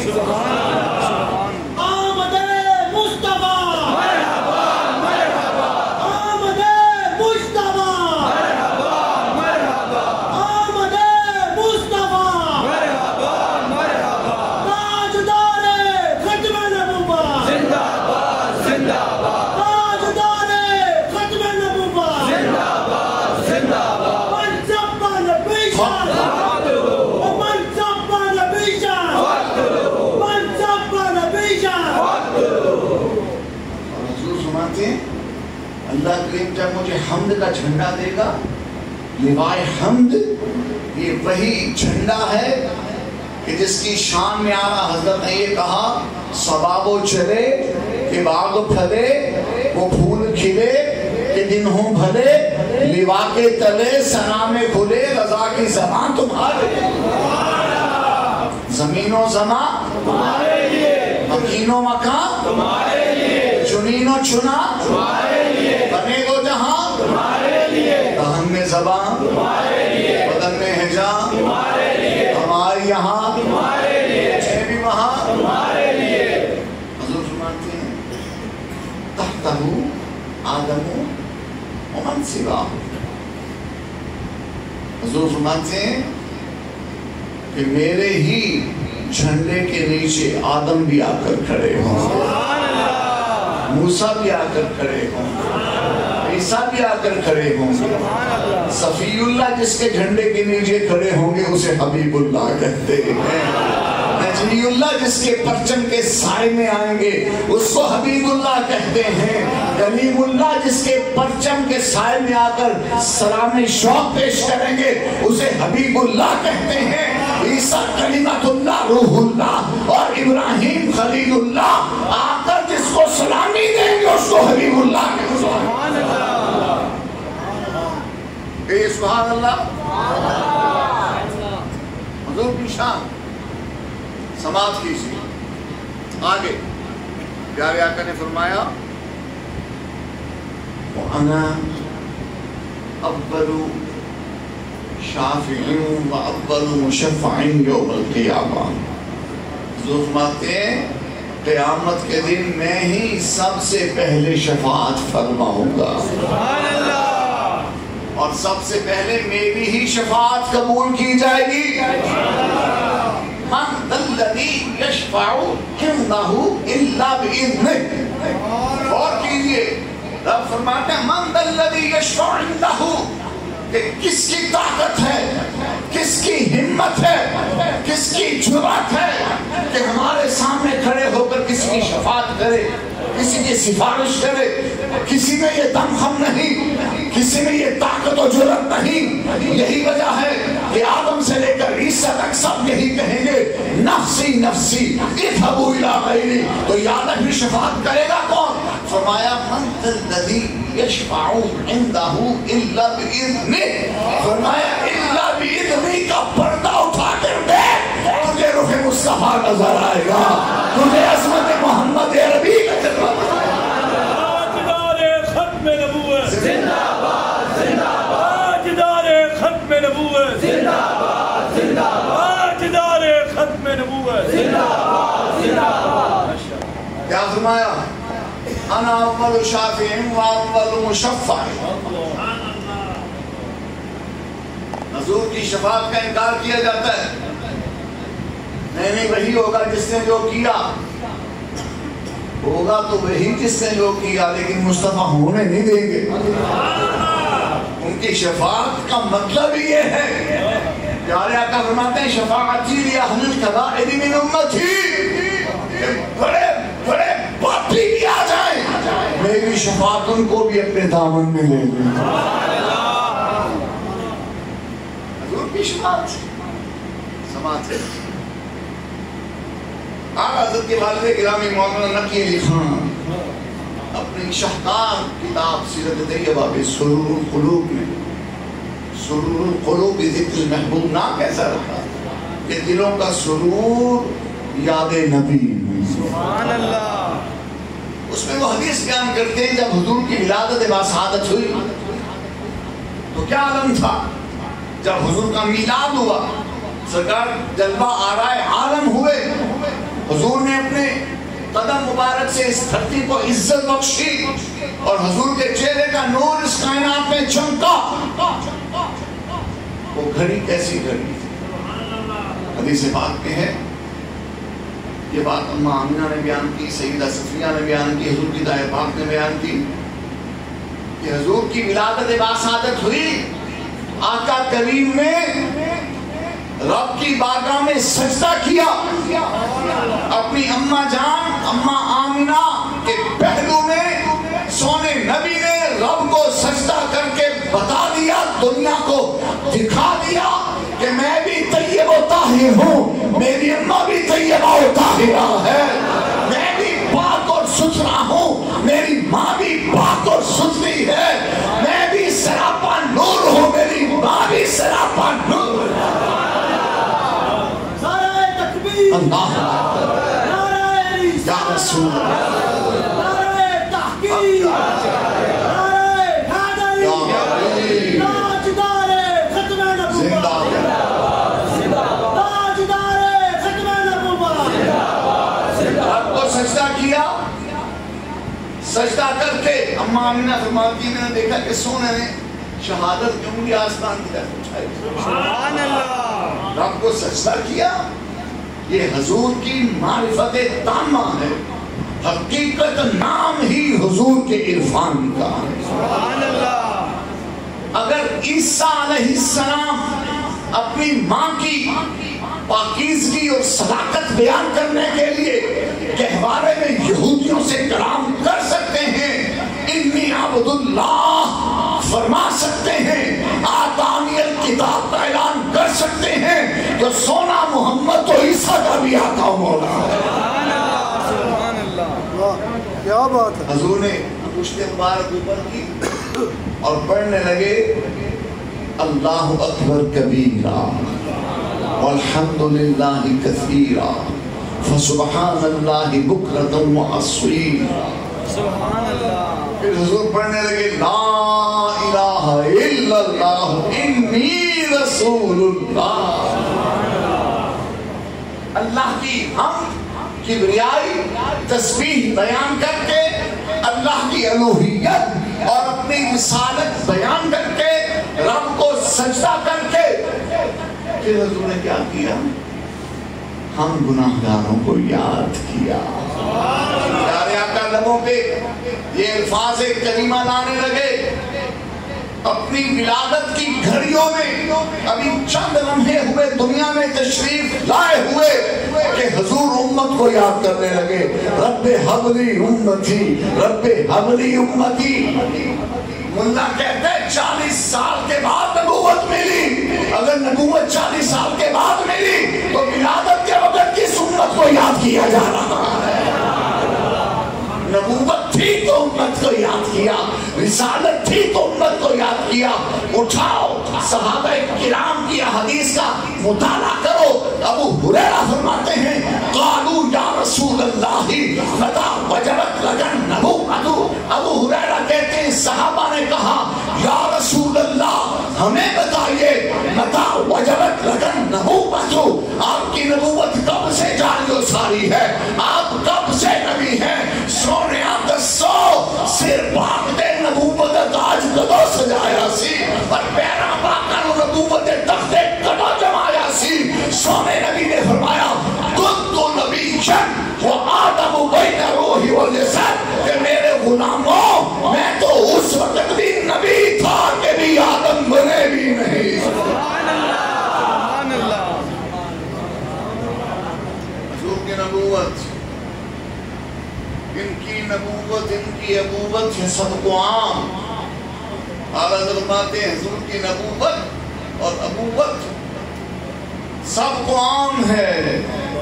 آمد مصطفیٰ مرحبا مرحبا آمد مصطفیٰ مرحبا مرحبا آمد مصطفیٰ مرحبا مرحبا تاجدار ختم نبوت زندہ باد زندہ باد تاجدار ختم نبوت زندہ باد زندہ باد من سب نبی شان ومن سب نبی شان من سب نبی شان حضور فرماتے ہیں اللہ کریم جب مجھے حمد کا جھنڈا دے گا، لوائے حمد، یہ وہی جھنڈا ہے کہ جس کی شان میں آنا حضرت نے یہ کہا سباب و چلے کہ باغ پھلے وہ پھول کھلے کہ دن ہوں بھلے لوا کے تلے ثنا میں کھلے رضا کی زبان تمہارے زمین و زمان تمہارے لیے مکین و مکان تمہارے لیے چنین و چنا تمہارے لیے بنے دو جہاں تمہارے لیے دہن میں زبان تمہارے لیے بدن میں حجاں تمہارے لیے ہمارے یہاں تمہارے لیے ہے بھی وہاں تمہارے لیے حضور فرماتے ہیں تحتہ آدم ومن سواہ حضور فرماتے ہیں کہ میرے ہی جھنڈے کے نیچے آدم بھی آ کر کھڑے ہوں، موسیٰ بھی آ کر کھڑے ہوں، عیسیٰ بھی آ کر کھڑے ہوں، صفی اللہ جس کے جھنڈے کے نیچے کھڑے ہوں گے اسے حبیب اللہ کہتے ہیں، نجمی اللہ جس کے پرچم کے سائے میں آئیں گے اس کو حبیب اللہ کہتے ہیں، کلیم اللہ جس کے پرچم کے سائے میں آ کر سلام شوق پیش کریں گے اسے حبیب اللہ کہتے ہیں، عیسیٰ کلمت اللہ روح اللہ اور ابراہیم خلیل اللہ آ کر جس کو سلامی دیں گے اس کو حبیب اللہ کہتے ہیں۔ سبحان اللہ حضور کی شان سماعت کیجیے۔ آگے پیارے آقا نے فرمایا وَأَنَا أَوَّلُ شَافِعٍ وَأَوَّلُ مُشَفَّعٍ يَوْمَ الْقِيَامَةِ حضور فرماتے ہیں قیامت کے دن میں ہی سب سے پہلے شفاعت فرماؤں گا اور سب سے پہلے میری ہی شفاعت قبول کی جائے گی۔ من ذا الذی یشفع عنده الا باذنہ، اور کیجئے رب فرماتے ہیں من ذا الذی یشفع عنده، کہ کس کی طاقت ہے، کس کی ہمت ہے، کس کی جرأت ہے کہ ہمارے سامنے کھڑے ہو کر کسی کی شفاعت کرے، کسی کی سفارش کرے۔ کسی میں یہ دم خم نہیں، کسی میں یہ طاقت و جرأت نہیں۔ یہی وجہ ہے کہ آدم سے لے کر عیسیٰ تک سب یہی کہیں گے نفسی نفسی اذهبوا الی غیری، تو یاد پھر شفاعت کرے گا کون؟ فرمایا من ذا الذی یشفع عنده الا باذنہ، فرمایا الا باذنہ کا پردہ اٹھا کر دیکھ تجھے رخ مصطفیٰ نظر آئے گا، تجھے عظمت محمد عربی کا جلوہ تاجدار ختم نبوت زندہ باد زندہ باد تاجدار ختم نبوت زندہ باد زندہ باد تاجدار ختم نبوت زندہ باد زندہ باد۔ کیا فرمایا انا اول شافع و اول مشفع، حضور کی شفاعت کا انکار کیا جاتا ہے، نہیں وہی ہوگا جس نے جو کیا، ہوگا تو وہی جس نے جو کیا، لیکن مصطفیٰ ہونے نہیں دیں گے۔ ان کی شفاعت کا مطلب یہ ہے، پیارے آقا فرماتے ہیں شفاعتی لأہل الکبائر من امتی، کہ بڑے بڑے پاپی بھی آ جائیں میری شفاعت ان کو بھی اپنے دامن میں لے لیں۔ حضور کی شفاعت سماعت ہے۔ حضرت کے والد گرامی مولانا نقی علی خان اپنی شاہکار کتاب سیرت طیبہ میں سرور القلوب میں، سرور القلوب ذکر المحبوب نام کیسا رکھا کہ دلوں کا سرور یاد نبی میں، سبحان اللہ۔ اس میں وہ حدیث بیان کرتے ہیں جب حضور کی ولادت باسعادت ہوئی تو کیا عالم تھا، جب حضور کا میلاد ہوا سرکار جلوہ آرائے عالم ہوئے، حضور نے اپنے قدم مبارک سے اس دھرتی کو عزت بخشی اور حضور کے چہرے کا نور اس کائنات میں چمکا۔ وہ گھڑی کیسی گھڑی تھی؟ حدیث پاک میں ہے، یہ بات اماں آمینہ نے بیان کی، سیدہ صفیہ نے بیان کی، حضور کی دائیں پاک نے بیان کی کہ حضور کی ولادت باسعادت ہوئی، آقا کریم نے رب کی بارگاہ میں سجدہ کیا، اپنی اماں جان اماں آمینہ کے پہلو میں سونے نبی نے رب کو سجدہ کر کے بتا دیا، دنیا کو دکھا دیا کہ میں بھی طیب و طاہر ہوں، میری اماں بھی طیبہ و طاہرہ ہے، میں بھی پاک اور ستھرا ہوں، میری ماں بھی پاک اور ستھری ہے، میں بھی سراپا نور ہوں، میری ماں بھی سراپا نور ہے۔ اللہ یا رسول سجدہ کیا، سجدہ کر کے اماں آمینہ فرماتی میں نے دیکھا کہ سونے نے شہادت کی انگلی آسمان کی طرف اٹھائی، سبحان اللہ، رب کو سجدہ کیا۔ یہ حضور کی معرفت تامہ ہے، حقیقت نام ہی حضور کے عرفان کا ہے، سبحان اللہ۔ اگر عیسیٰ علیہ السلام اپنی ماں کی پاکیزگی اور صداقت بیان کرنے کے لیے گہوارے میں یہودیوں سے کلام کر سکتے ہیں، انی عبد اللہ فرما سکتے ہیں، آتانی الکتاب کا اعلان کر سکتے ہیں، تو سونا محمد تو عیسیٰ کا بھی آقا و مولا ہے۔ سبحان اللہ، کیا بات ہے۔ حضور نے پشت مبارک اوپر کی اور پڑھنے لگے اللہ اکبر کبیرہ والحمدللہ کثیرا فسبحان اللہ بکرۃ واصیلا، سبحان اللہ۔ پھر حضور پڑھنے لگے لا الہ الا اللہ انی رسول اللہ، اللہ کی حمد کبریائی تسبیح بیان کر کے، اللہ کی الوہیت اور اپنی رسالت بیان کر کے، رب کو سجدہ کر کے، پھر حضور نے کیا کیا؟ ہم گناہگاروں کو یاد کیا۔ پیارے آقا لبوں پہ یہ الفاظ کریمہ لانے لگے، اپنی ولادت کی گھڑیوں میں ابھی چند لمحے ہوئے دنیا میں تشریف لائے ہوئے کہ حضور امت کو یاد کرنے لگے، رب حبلی امتی، رب حبلی امتی۔ ملا کہتے ہیں 40 سال کے بعد نبوت ملی، اگر نبوت 40 سال کے بعد ملی تو ولادت کے وقت کس امت کو یاد کیا جا رہا ہے؟ نبوت تھی تو امت کو یاد کیا، رسالت تھی تو امت کو یاد کیا۔ اٹھاؤ صحابہ کرام کی حدیث کا مطالعہ کرو، ابو ہریرہ فرماتے ہیں قالوا یا رسول اللہ متی وجبت لک النبوۃ، ابو ہریرہ کہتے ہیں صحابہ نے کہا یا رسول اللہ ہمیں بتائیے متی وجبت لک النبوۃ، آپ کی نبوت کب سے جاری و ساری ہے، آپ کب سے نبی ہیں؟ سونے آپ دسو سر پاک دے نبوت تاج کدو سجایا سی اور پیرا پاکن نبوت تخت کدو جمایا سی؟ سونے نبی نے فرمایا کنت نبیًا وآدم بین روح والجسد، کہ میرے غلاموں میں تو اس وقت بھی نبی تھا کہ بھی آدم بنے بھی نہیں۔ سبحان اللہ، سبحان اللہ۔ حضور کی نبوت، ان کی نبوت، ان کی ابوت ہے سب کو عام۔ اعلیٰ فرماتے ہیں حضور کی نبوت اور ابوت سب کو عام ہے،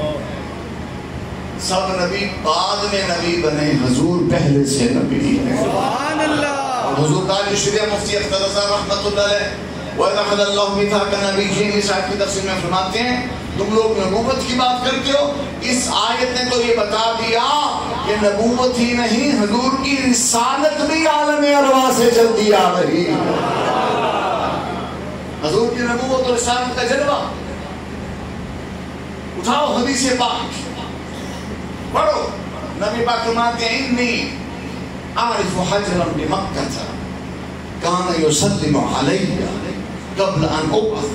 سب نبی بعد میں نبی بنے، حضور پہلے سے نبی ہے۔ سبحان اللہ۔ حضور تاج شریعہ مفتی اختر رضا رحمت اللہ علیہ وَإِذَا أَخَذَ اللَّهُ مِيثَاقَ النَّبِيِّينَ صاحب کی تفسیر میں فرماتے ہیں تم لوگ نبوت کی بات کرتے ہو، اس آیت نے تو یہ بتا دیا کہ نبوت ہی نہیں حضور کی رسالت بھی عالم ارواح سے چلتی آ رہی۔ حضور کی نبوت اور رسالت کا جلوہ اٹھاؤ حدیث پاک پڑھو. نبی پاک فرماتے ہیں انی اعرف حجرا بمکہ کان یسلم علی قبل ان ابعث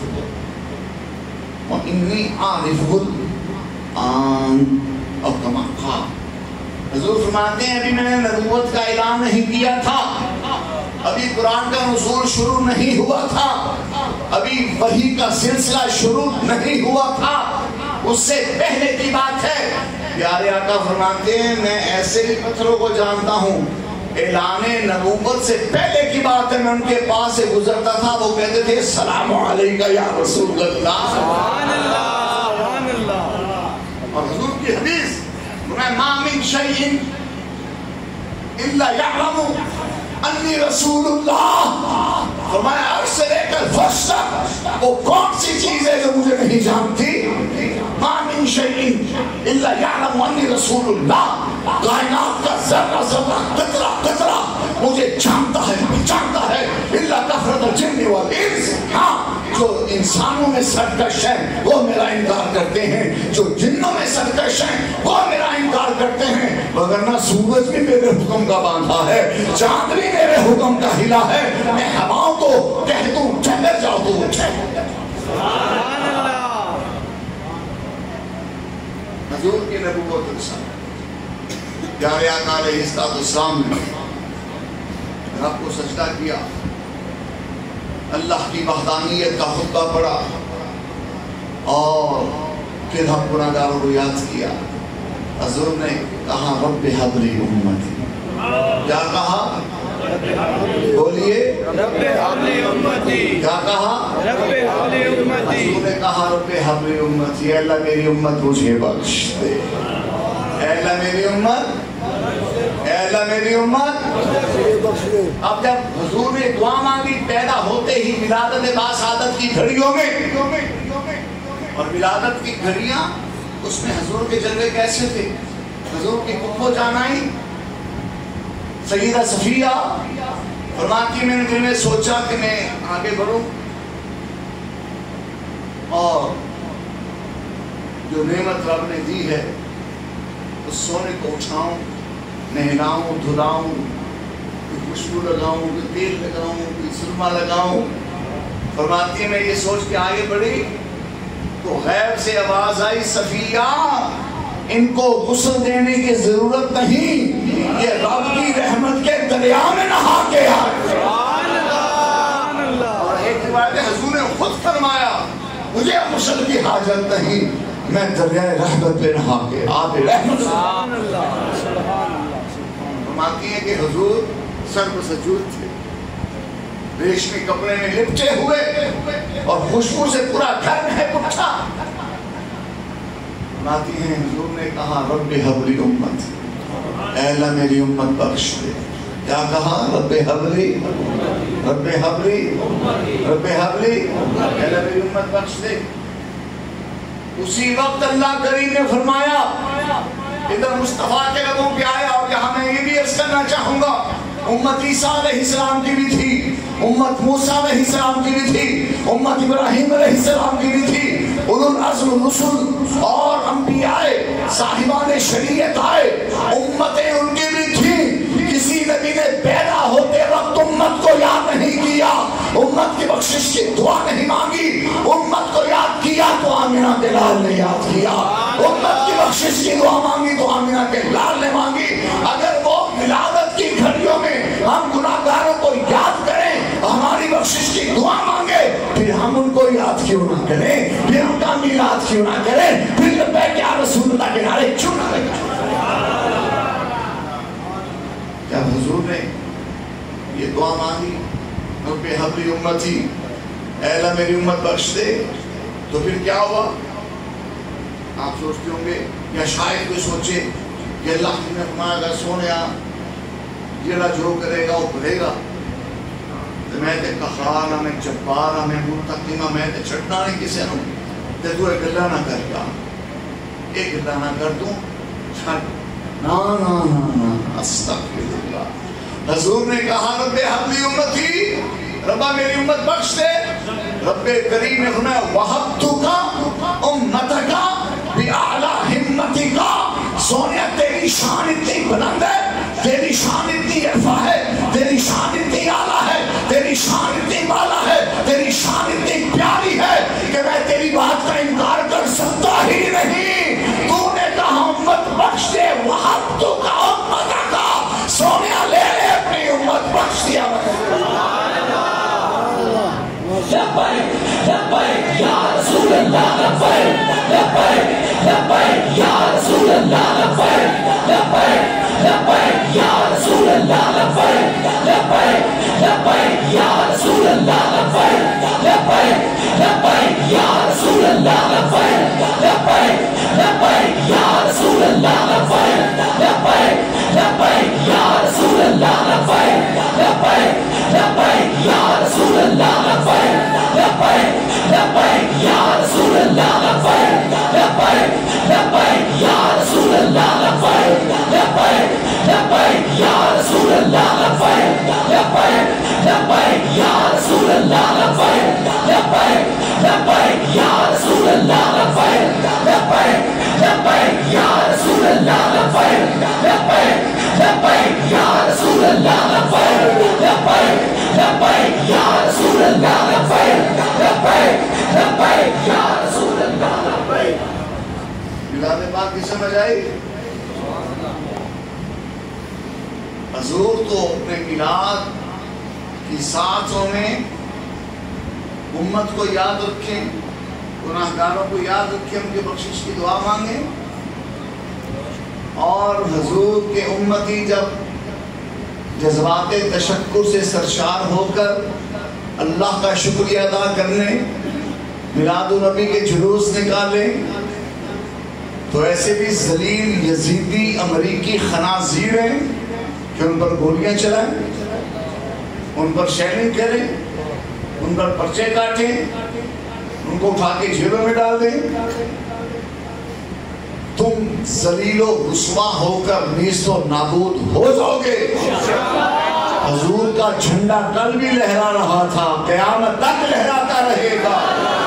وانی اعرفہ الان او کما قال. حضور فرماتے ہیں ابھی میں نے نبوت کا اعلان نہیں کیا تھا, ابھی قرآن کا نزول شروع نہیں ہوا تھا, ابھی وحی کا سلسلہ شروع نہیں ہوا تھا, اس سے پہلے کی بات ہے. پیارے آقا فرماتے ہیں میں ایسے ہی پتھروں کو جانتا ہوں, اعلان نبوت سے پہلے کی بات ہے, میں ان کے پاس سے گزرتا تھا, وہ کہتے تھے السلام علیکہ یا رسول اللہ. سبحان اللہ سبحان اللہ. اور حضور کی حدیث ما من شیء الا یعلم انی رسول اللہ. فرمایا عرش سے لے کر فرش تک وہ کون سی چیز ہے جو مجھے نہیں جانتی. ما من شیء الا یعلم انی رسول اللہ. کائنات کا ذرہ ذرہ قطرہ قطرہ مجھے جانتا ہے پہچانتا ہے. الا کثرۃ الجن والانس. ہاں جو انسانوں میں سرکش ہیں وہ میرا انکار کرتے ہیں, جو جنوں میں سرکش ہیں وہ میرا انکار کرتے ہیں. وگرنہ سورج بھی میرے حکم کا باندھا ہے, چاند بھی میرے حکم کا ہلا ہے. میں ہواؤں کو کہہ دوں ٹھہر جاؤ تو اٹھے. سبحان اللہ. حضور کی نبوت رسالت پیارے آقا علیہ السلام نے رب کو سجدہ کیا, اللہ کی وحدانیت کا خطبہ پڑھا اور پھر ہم گناہگاروں کو یاد کیا. حضور نے کہا رب حب لی امتی. کیا کہا؟ بولیے رب حب لی امتی. کیا کہا؟ رب حب لی امتی. حضور نے کہا رب حب لی امتی, اے اللہ میری امت مجھے بخش دے, اے اللہ میری امت, اے اللہ میری امت. اب جب حضور نے دعا مانگی پیدا ہوتے ہی ولادت باسعادت کی گھڑیوں میں, اور ولادت کی گھڑیاں اس میں حضور کے جلوے کیسے تھے. حضور کی پپو جان آئی سیدہ صفیہ فرماتی میں نے دل میں سوچا کہ میں آگے بڑھوں اور جو نعمت رب نے دی ہے اس سونے کو اٹھاؤں, نہلاؤں, دھلاؤں, خوشبو لگاؤں, کوئی تیل لگاؤں, کوئی سرما لگاؤں. فرماتی ہے میں یہ سوچ کے آگے بڑھی تو غیب سے آواز آئی صفیہ ان کو غسل دینے کی ضرورت نہیں, یہ رب کی رحمت کے دریا میں نہا کے آئے. اور ایک روایت حضور نے خود فرمایا مجھے غسل کی حاجت نہیں, میں دریائے رحمت پہ نہا کے آب رحمت. فرماتی ہے کہ حضور سر پر سجود تھے, ریشمی کپڑے میں لپٹے ہوئے اور خوشبو سے پورا گھر میں اٹھا. فرماتی ہیں حضور نے کہا رب حب لی امت, اے اللہ میری امت بخش دے. کیا کہا؟ رب حب لی, رب حب لی, رب حب لی, اے اللہ میری امت بخش دے. اسی وقت اللہ کریم نے فرمایا ادھر مصطفیٰ کے لبوں پہ آیا, اور یہاں میں یہ بھی عرض کرنا چاہوں گا امت عیسیٰ علیہ السلام کی بھی تھی, امت موسیٰ علیہ السلام کی بھی تھی, امت ابراہیم علیہ السلام کی بھی تھی, اولو العزم الرسل اور انبیاء صاحبان شریعت آئے, امتیں ان کی بھی تھیں. کسی نبی نے پیدا ہوتے وقت امت کو یاد نہیں کیا, امت کی بخشش کی دعا نہیں مانگی, امت کو یاد کیا تو آمینہ کے لال نے یاد کیا, امت کی بخشش کی دعا مانگی تو آمینہ کے لال نے مانگی. اگر وہ ولادت کی گھڑیوں میں ہم گناہگاروں کو یاد کریں, ہماری بخشش کی دعا مانگے, پھر ہم ان کو یاد کیوں نہ کریں, پھر ان کا میلاد کیوں نہ کریں, پھر لبیک یا رسول اللہ کے نعرے کیوں نہ لگائیں. جب حضور نے یہ دعا مانگی رب حب لی امتی, اے اللہ میری امت بخش دے, تو پھر کیا ہوا؟ آپ سوچتے ہوں گے یا شاید کوئی سوچے کہ اللہ نے فرمایا گا سونیا جیڑا جو کرے گا وہ کرے گا, تو میں تے قہار میں جبار میں منتقم میں تے چھٹنا نہیں کسے نوں, تے تو ایک اللہ نہ کر گا, ایک اللہ نہ کر دوں چھٹ نا نا نا نا استغفر اللہ. حضور نے کہا رب حب لی امتی, ربا میری امت بخش دے. رب کریم نے فرمایا وہبتک امتک سونیا تیری شان اتنی بلند ہے، تیری شان اتنی عرفہ ہے، تیری شان اتنی اعلیٰ ہے، تیری شان اتنی بالا ہے، تیری شان اتنی پیاری ہے کہ میں تیری بات کا انکار کر سکتا ہی نہیں۔ تو نے کہا امت بخش دے، وہاں تو کہا امت کا سونیا لے لے اپنی امت بخش دیا میں۔ لبیک لبیک یا رسول اللہ، لبیک لبیک لبیک یا رسول اللہ، لبیک لبیک لبیک یا رسول اللہ، لبیک لبیک لبیک یا رسول اللہ، لبیک لبیک لبیک یا رسول اللہ، لبیک لبیک لبیک یا رسول اللہ، لبیک لبیک لبیک یا رسول اللہ، لبیک لبیک لبیک یا رسول اللہ، لبیک لبیک لبیک یا رسول اللہ، لبیک لبیک لبیک یا رسول اللہ، لبیک لبیک لبیک یا رسول اللہ، لبیک لبیک لبیک یا رسول اللہ، لبیک لبیک لبیک یا رسول اللہ، لبیک لبیک لبیک یا رسول اللہ، لبیک لبیک لبیک یا رسول اللہ، لبیک لبیک لبیک یا رسول اللہ، لبیک لبیک لبیک یا رسول اللہ، لبیک۔ میلاد پاک کی سمجھ آئی؟ حضور تو اپنے میلاد کی ساتھوں میں امت کو یاد رکھیں، گناہگاروں کو یاد رکھیں، ان کی بخشش کی دعا مانگیں، اور حضور کے امتی جب جذبات تشکر سے سرشار ہو کر اللہ کا شکریہ ادا کرنے میلاد النبی کے جلوس نکالیں تو ایسے بھی ذلیل یزیدی امریکی خنازیریں کہ ان پر گولیاں چلائیں، ان پر شیلنگ کریں، ان پر پرچے کاٹیں، ان کو اٹھا کے جیلوں میں ڈال دیں، تم ذلیل و رسوا ہو کر نیست و نابود ہو جاؤ گے۔ حضور کا جھنڈا کل بھی لہرا رہا تھا، قیامت تک لہراتا رہے گا۔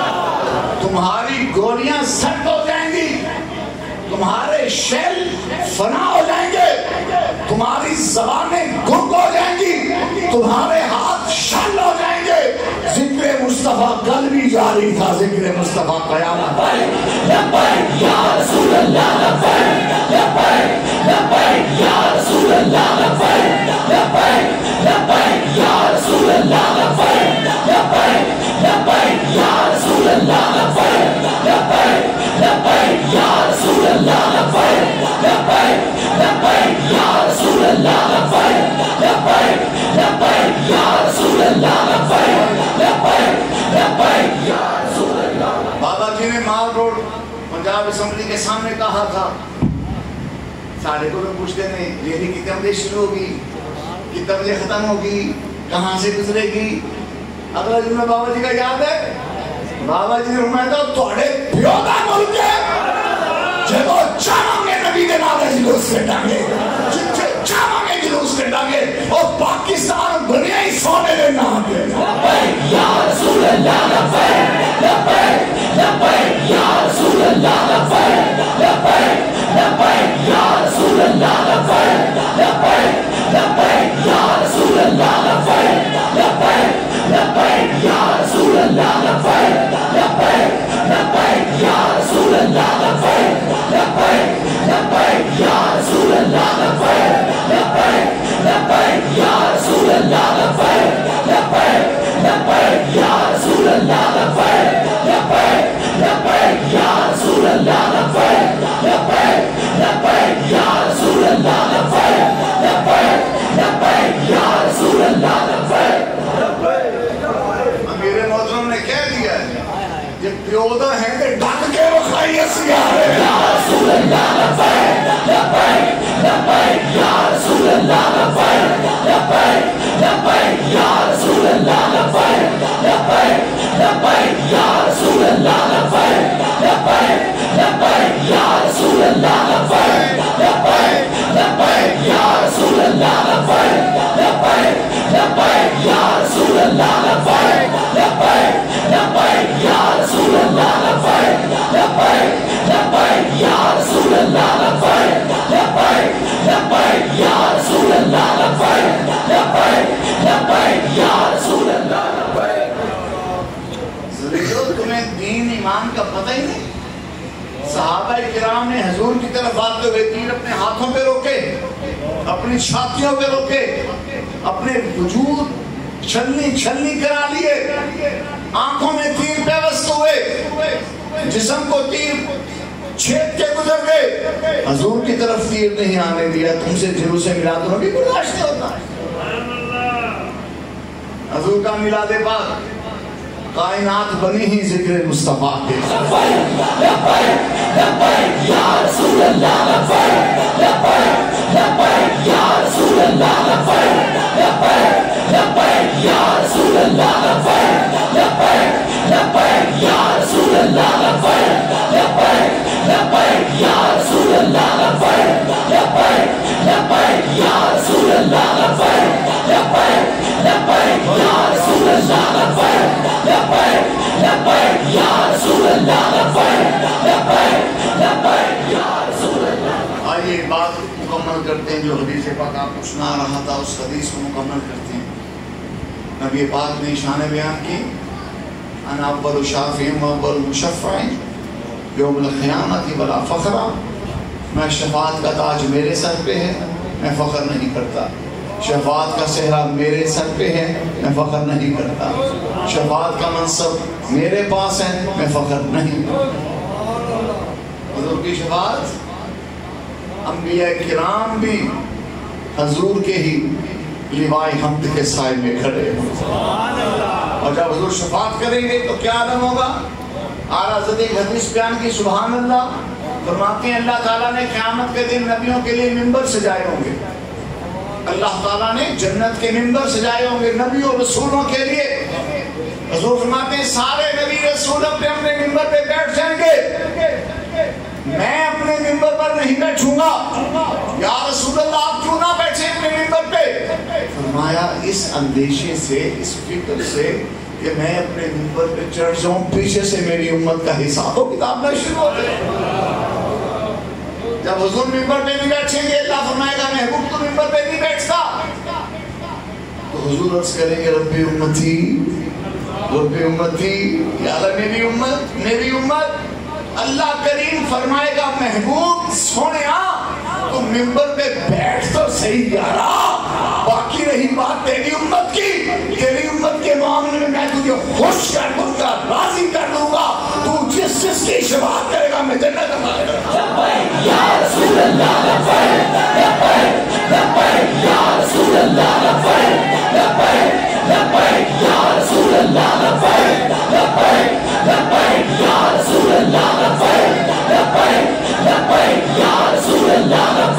تمہاری گولیاں سٹ ہو جائیں گی، تمہارے شیل فنا ہو جائیں گے، تمہاری زبانیں گنگ ہو جائیں گی، تمہارے ہاتھ شل ہو جائیں گے۔ ذکر مصطفیٰ کل بھی جاری تھا، ذکر مصطفیٰ قیامت۔ لبیک یا رسول اللہ، لبیک لبیک لبیک یا رسول اللہ، لبیک لبیک لبیک یا رسول اللہ، لبیک لبیک لبیک یا رسول اللہ، لبیک لبیک لبیک یا رسول اللہ، لبیک لبیک لبیک یا رسول اللہ، لبیک لبیک لبیک یا رسول اللہ، لبیک لبیک لبیک یا رسول اللہ۔ بابا جی نے مال روڈ پنجاب اسمبلی کے سامنے کہا تھا، سارے کو لوگ پوچھتے ہیں ریلی کتنے بجے شروع ہوگی، کتنے بجے ختم ہوگی، کہاں سے گزرے گی؟ اگلا جملہ بابا جی کا یاد ہے؟ بابا جی نے فرمایا تھا توڑے پیو دا ملک ہے جدو چاہاں گے نبی دے نالے جلوس کٹاں گے، جتھے چاہاں گے جلوس کٹاں گے، اور پاکستان دنیا ہی سونے دے نام دے۔ لبیک یا رسول اللہ، لبیک لبیک لبیک یا رسول اللہ، لبیک لبیک لبیک یا رسول اللہ، لبیک لبیک لبیک یا رسول اللہ، لبیک لبیک لبیک یا رسول اللہ، لبیک لبیک لبیک یا رسول اللہ، لبیک لبیک لبیک یا رسول اللہ، لبیک لبیک لبیک یا رسول اللہ، لبیک لبیک لبیک یا رسول اللہ، لبیک لبیک لبیک یا رسول اللہ، لبیک لبیک لبیک یا رسول اللہ، لبیک لبیک لبیک یا رسول اللہ، لبیک۔ امیر محترم نے کہہ دیا ہے یہ پیودہ ہیں کہ ڈھک کے وخائی سیارے یا رسول اللہ، لبیک لبیک لبیک یا رسول اللہ، لبیک لبیک لبیک یا رسول اللہ، لبیک لبیک لبیک یا رسول اللہ، لبیک لبیک لبیک یا رسول اللہ، لبیک لبیک لبیک یا رسول اللہ، لبیک لبیک لبیک یا رسول اللہ، لبیک لبیک لبیک یا رسول اللہ، لبیک لبیک لبیک یا رسول اللہ، لبیک ایمان کا پتہ ہی نہیں. صحابہ کرام نے حضور کی طرف آتے ہوئے تیر اپنے ہاتھوں پہ روکے, اپنی چھاتیوں پہ روکے, اپنے وجود چھلنی کرا لیے, آنکھوں میں تیر پیوست ہوئے, جسم کو تیر چھید کے گزر گئے. حضور کی طرف تیر نہیں آنے دیا. تم سے جلوس میلاد النبی برداشت نہیں ہوتا. حضور کا میلاد پاک کائنات بنی ہی ذکر مصطفیٰ کے. یا رسول اللہ یا رسول اللہ یا رسول اللہ یا رسول اللہ یا رسول اللہ یا رسول اللہ آئیے بات مکمل کرتے ہیں جو حدیث پاک آپ کو سنا رہا تھا, اس حدیث کو مکمل کرتے ہیں. نبی پاک نے شان بیان کی, انا اول شافع و اول مشفع یوم القیامت ولا فخر. میں شفاعت کا تاج میرے سر پہ ہے, میں فخر نہیں کرتا. شفاعت کا صحرا میرے سر پہ ہے, میں فخر نہیں کرتا. شفاعت کا منصب میرے پاس ہے, میں فخر نہیں کرتا. حضور کی شفاعت, انبیاء کرام بھی حضور کے ہی لیوائے حمد کے سائے میں کھڑے ہیں. اور جب حضور شفاعت کریں گے تو کیا عالم ہوگا. اعلیٰ حضرت ایک حدیث بیان کی, سبحان اللہ, فرماتے ہیں اللہ تعالیٰ نے قیامت کے دن نبیوں کے لیے ممبر سجائے ہوں گے. اللہ تعالیٰ نے جنت کے ممبر سجائے ہوں گے نبیوں رسولوں کے لیے. حضور فرماتے ہیں سارے نبی رسول اپنے اپنے ممبر پہ بیٹھ جائیں گے, میں اپنے ممبر پر نہیں بیٹھوں گا. یا رسول اللہ آپ کیوں نہ بیٹھیں اپنے ممبر پہ. فرمایا اس اندیشے سے, اس فکر سے کہ میں اپنے ممبر پہ چڑھ جاؤں, پیچھے سے میری امت کا حساب و کتاب نہ شروع ہو جائے. جب حضور ممبر پہ نہیں بیٹھیں گے, اللہ فرمائے گا محبوب تو ممبر پہ نہیں بیٹھتا. تو حضور عرض کریں گے رب امتی, رب امتی, یا اللہ میری امت, میری امت. اللہ کریم فرمائے گا محبوب سونیا تو ممبر پہ بیٹھ تو صحیح یارا, باقی رہی بات تیری امت کی, تیری امت کے معاملے میں تجھے خوش کر دوں گا, راضی کر دوں گا. تو جس جس کی شفاعت کرے گا میں جنت میں یا رسول اللہ یا رسول اللہ یا رسول اللہ یا رسول اللہ یا رسول اللہ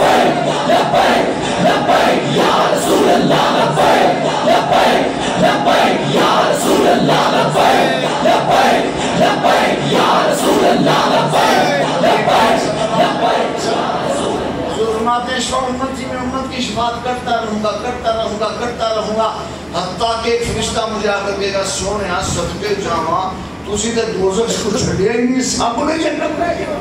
یا رسول اللہ یا رسول اللہ یا رسول اللہ. میں امت کی شفاعت کرتا رہوں گا, کرتا رہوں گا, کرتا رہوں گا, حتیٰ کہ ایک فرشتہ مجھے آ کر کہے گا سونے صدقے جاواں تو اسی تے دوزخ کو چھڑیا ہی نہیں, سب نے جنت میں گیا.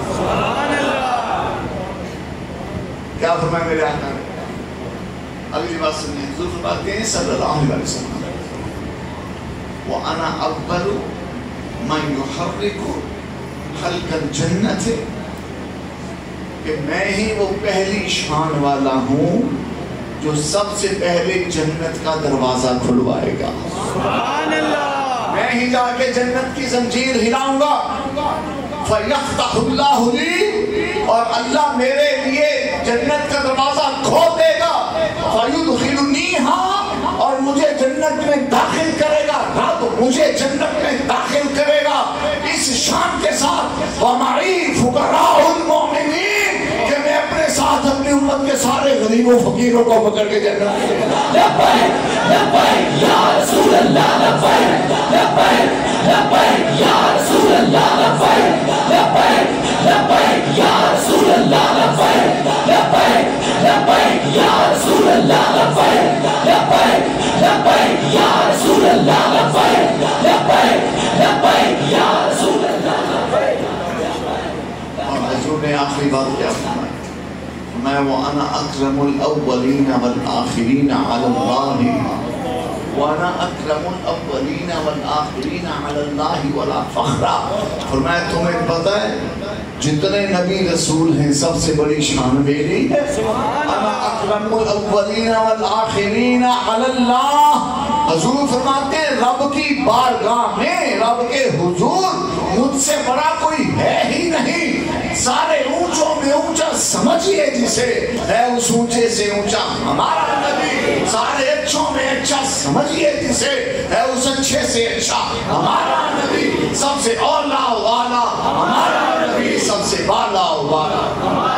کیا فرمائے میرے آقا نے. اگلی بات سنیے, حضور فرماتے ہیں صلی اللہ علیہ وسلم وَأَنَا أَوَّلُ مَنْ يُحَرِّكُ خَلْقَ الْجَنَّةِ, کہ میں ہی وہ پہلی شان والا ہوں جو سب سے پہلے جنت کا دروازہ کھلوائے گا. سبحان اللہ. میں ہی جا کے جنت کی زنجیر ہلاؤں گا. فَيَفْتَحُ اللَّهُ لِي, اور اللہ میرے لیے جنت کا دروازہ کھول دے گا. فَيُدْخِلُنِيهَا, اور مجھے جنت میں داخل کرے گا, رب مجھے جنت میں داخل کرے گا اس شان کے ساتھ. وَمَعِي فُقَرَاءُ الْمُؤْمِنِينَ, کہ میں اپنے ساتھ اپنی امت کے سارے غریبوں فقیروں کو پکڑ کے جنت میں. لبیک لبیک یا رسول اللہ, لبیک لبیک یا رسول اللہ, لبیک لبیک یا رسول اللہ, لبیک لبیک یا رسول اللہ, لبیک لبیک یا رسول اللہ, لبیک لبیک یا رسول اللہ. اور حضور نے آخری بات کیا فرمائی, میں وَأَنَا أَكْرَمُ الْأَوَّلِينَ وَالْآخِرِينَ عَلَى اللَّهِ, وانا اکرم الاولین والآخرین علی اللہ ولا فخرا. فرمایا تمہیں پتہ ہے جتنے نبی رسول ہیں سب سے بڑی شان میری ہے. انا اکرم الاولین والآخرین علی اللہ. حضور فرماتے ہیں رب کی بارگاہ میں، رب کے حضور مجھ سے بڑا کوئی ہے ہی نہیں. سارے اونچوں میں اونچا سمجھئے جسے، ہے اس اونچے سے اونچا ہمارا نبی. سارے اچھوں میں اچھا سمجھئے جسے، ہے اس اچھے سے اچھا ہمارا نبی. سب سے اولا والا ہمارا نبی، سب سے بالا والا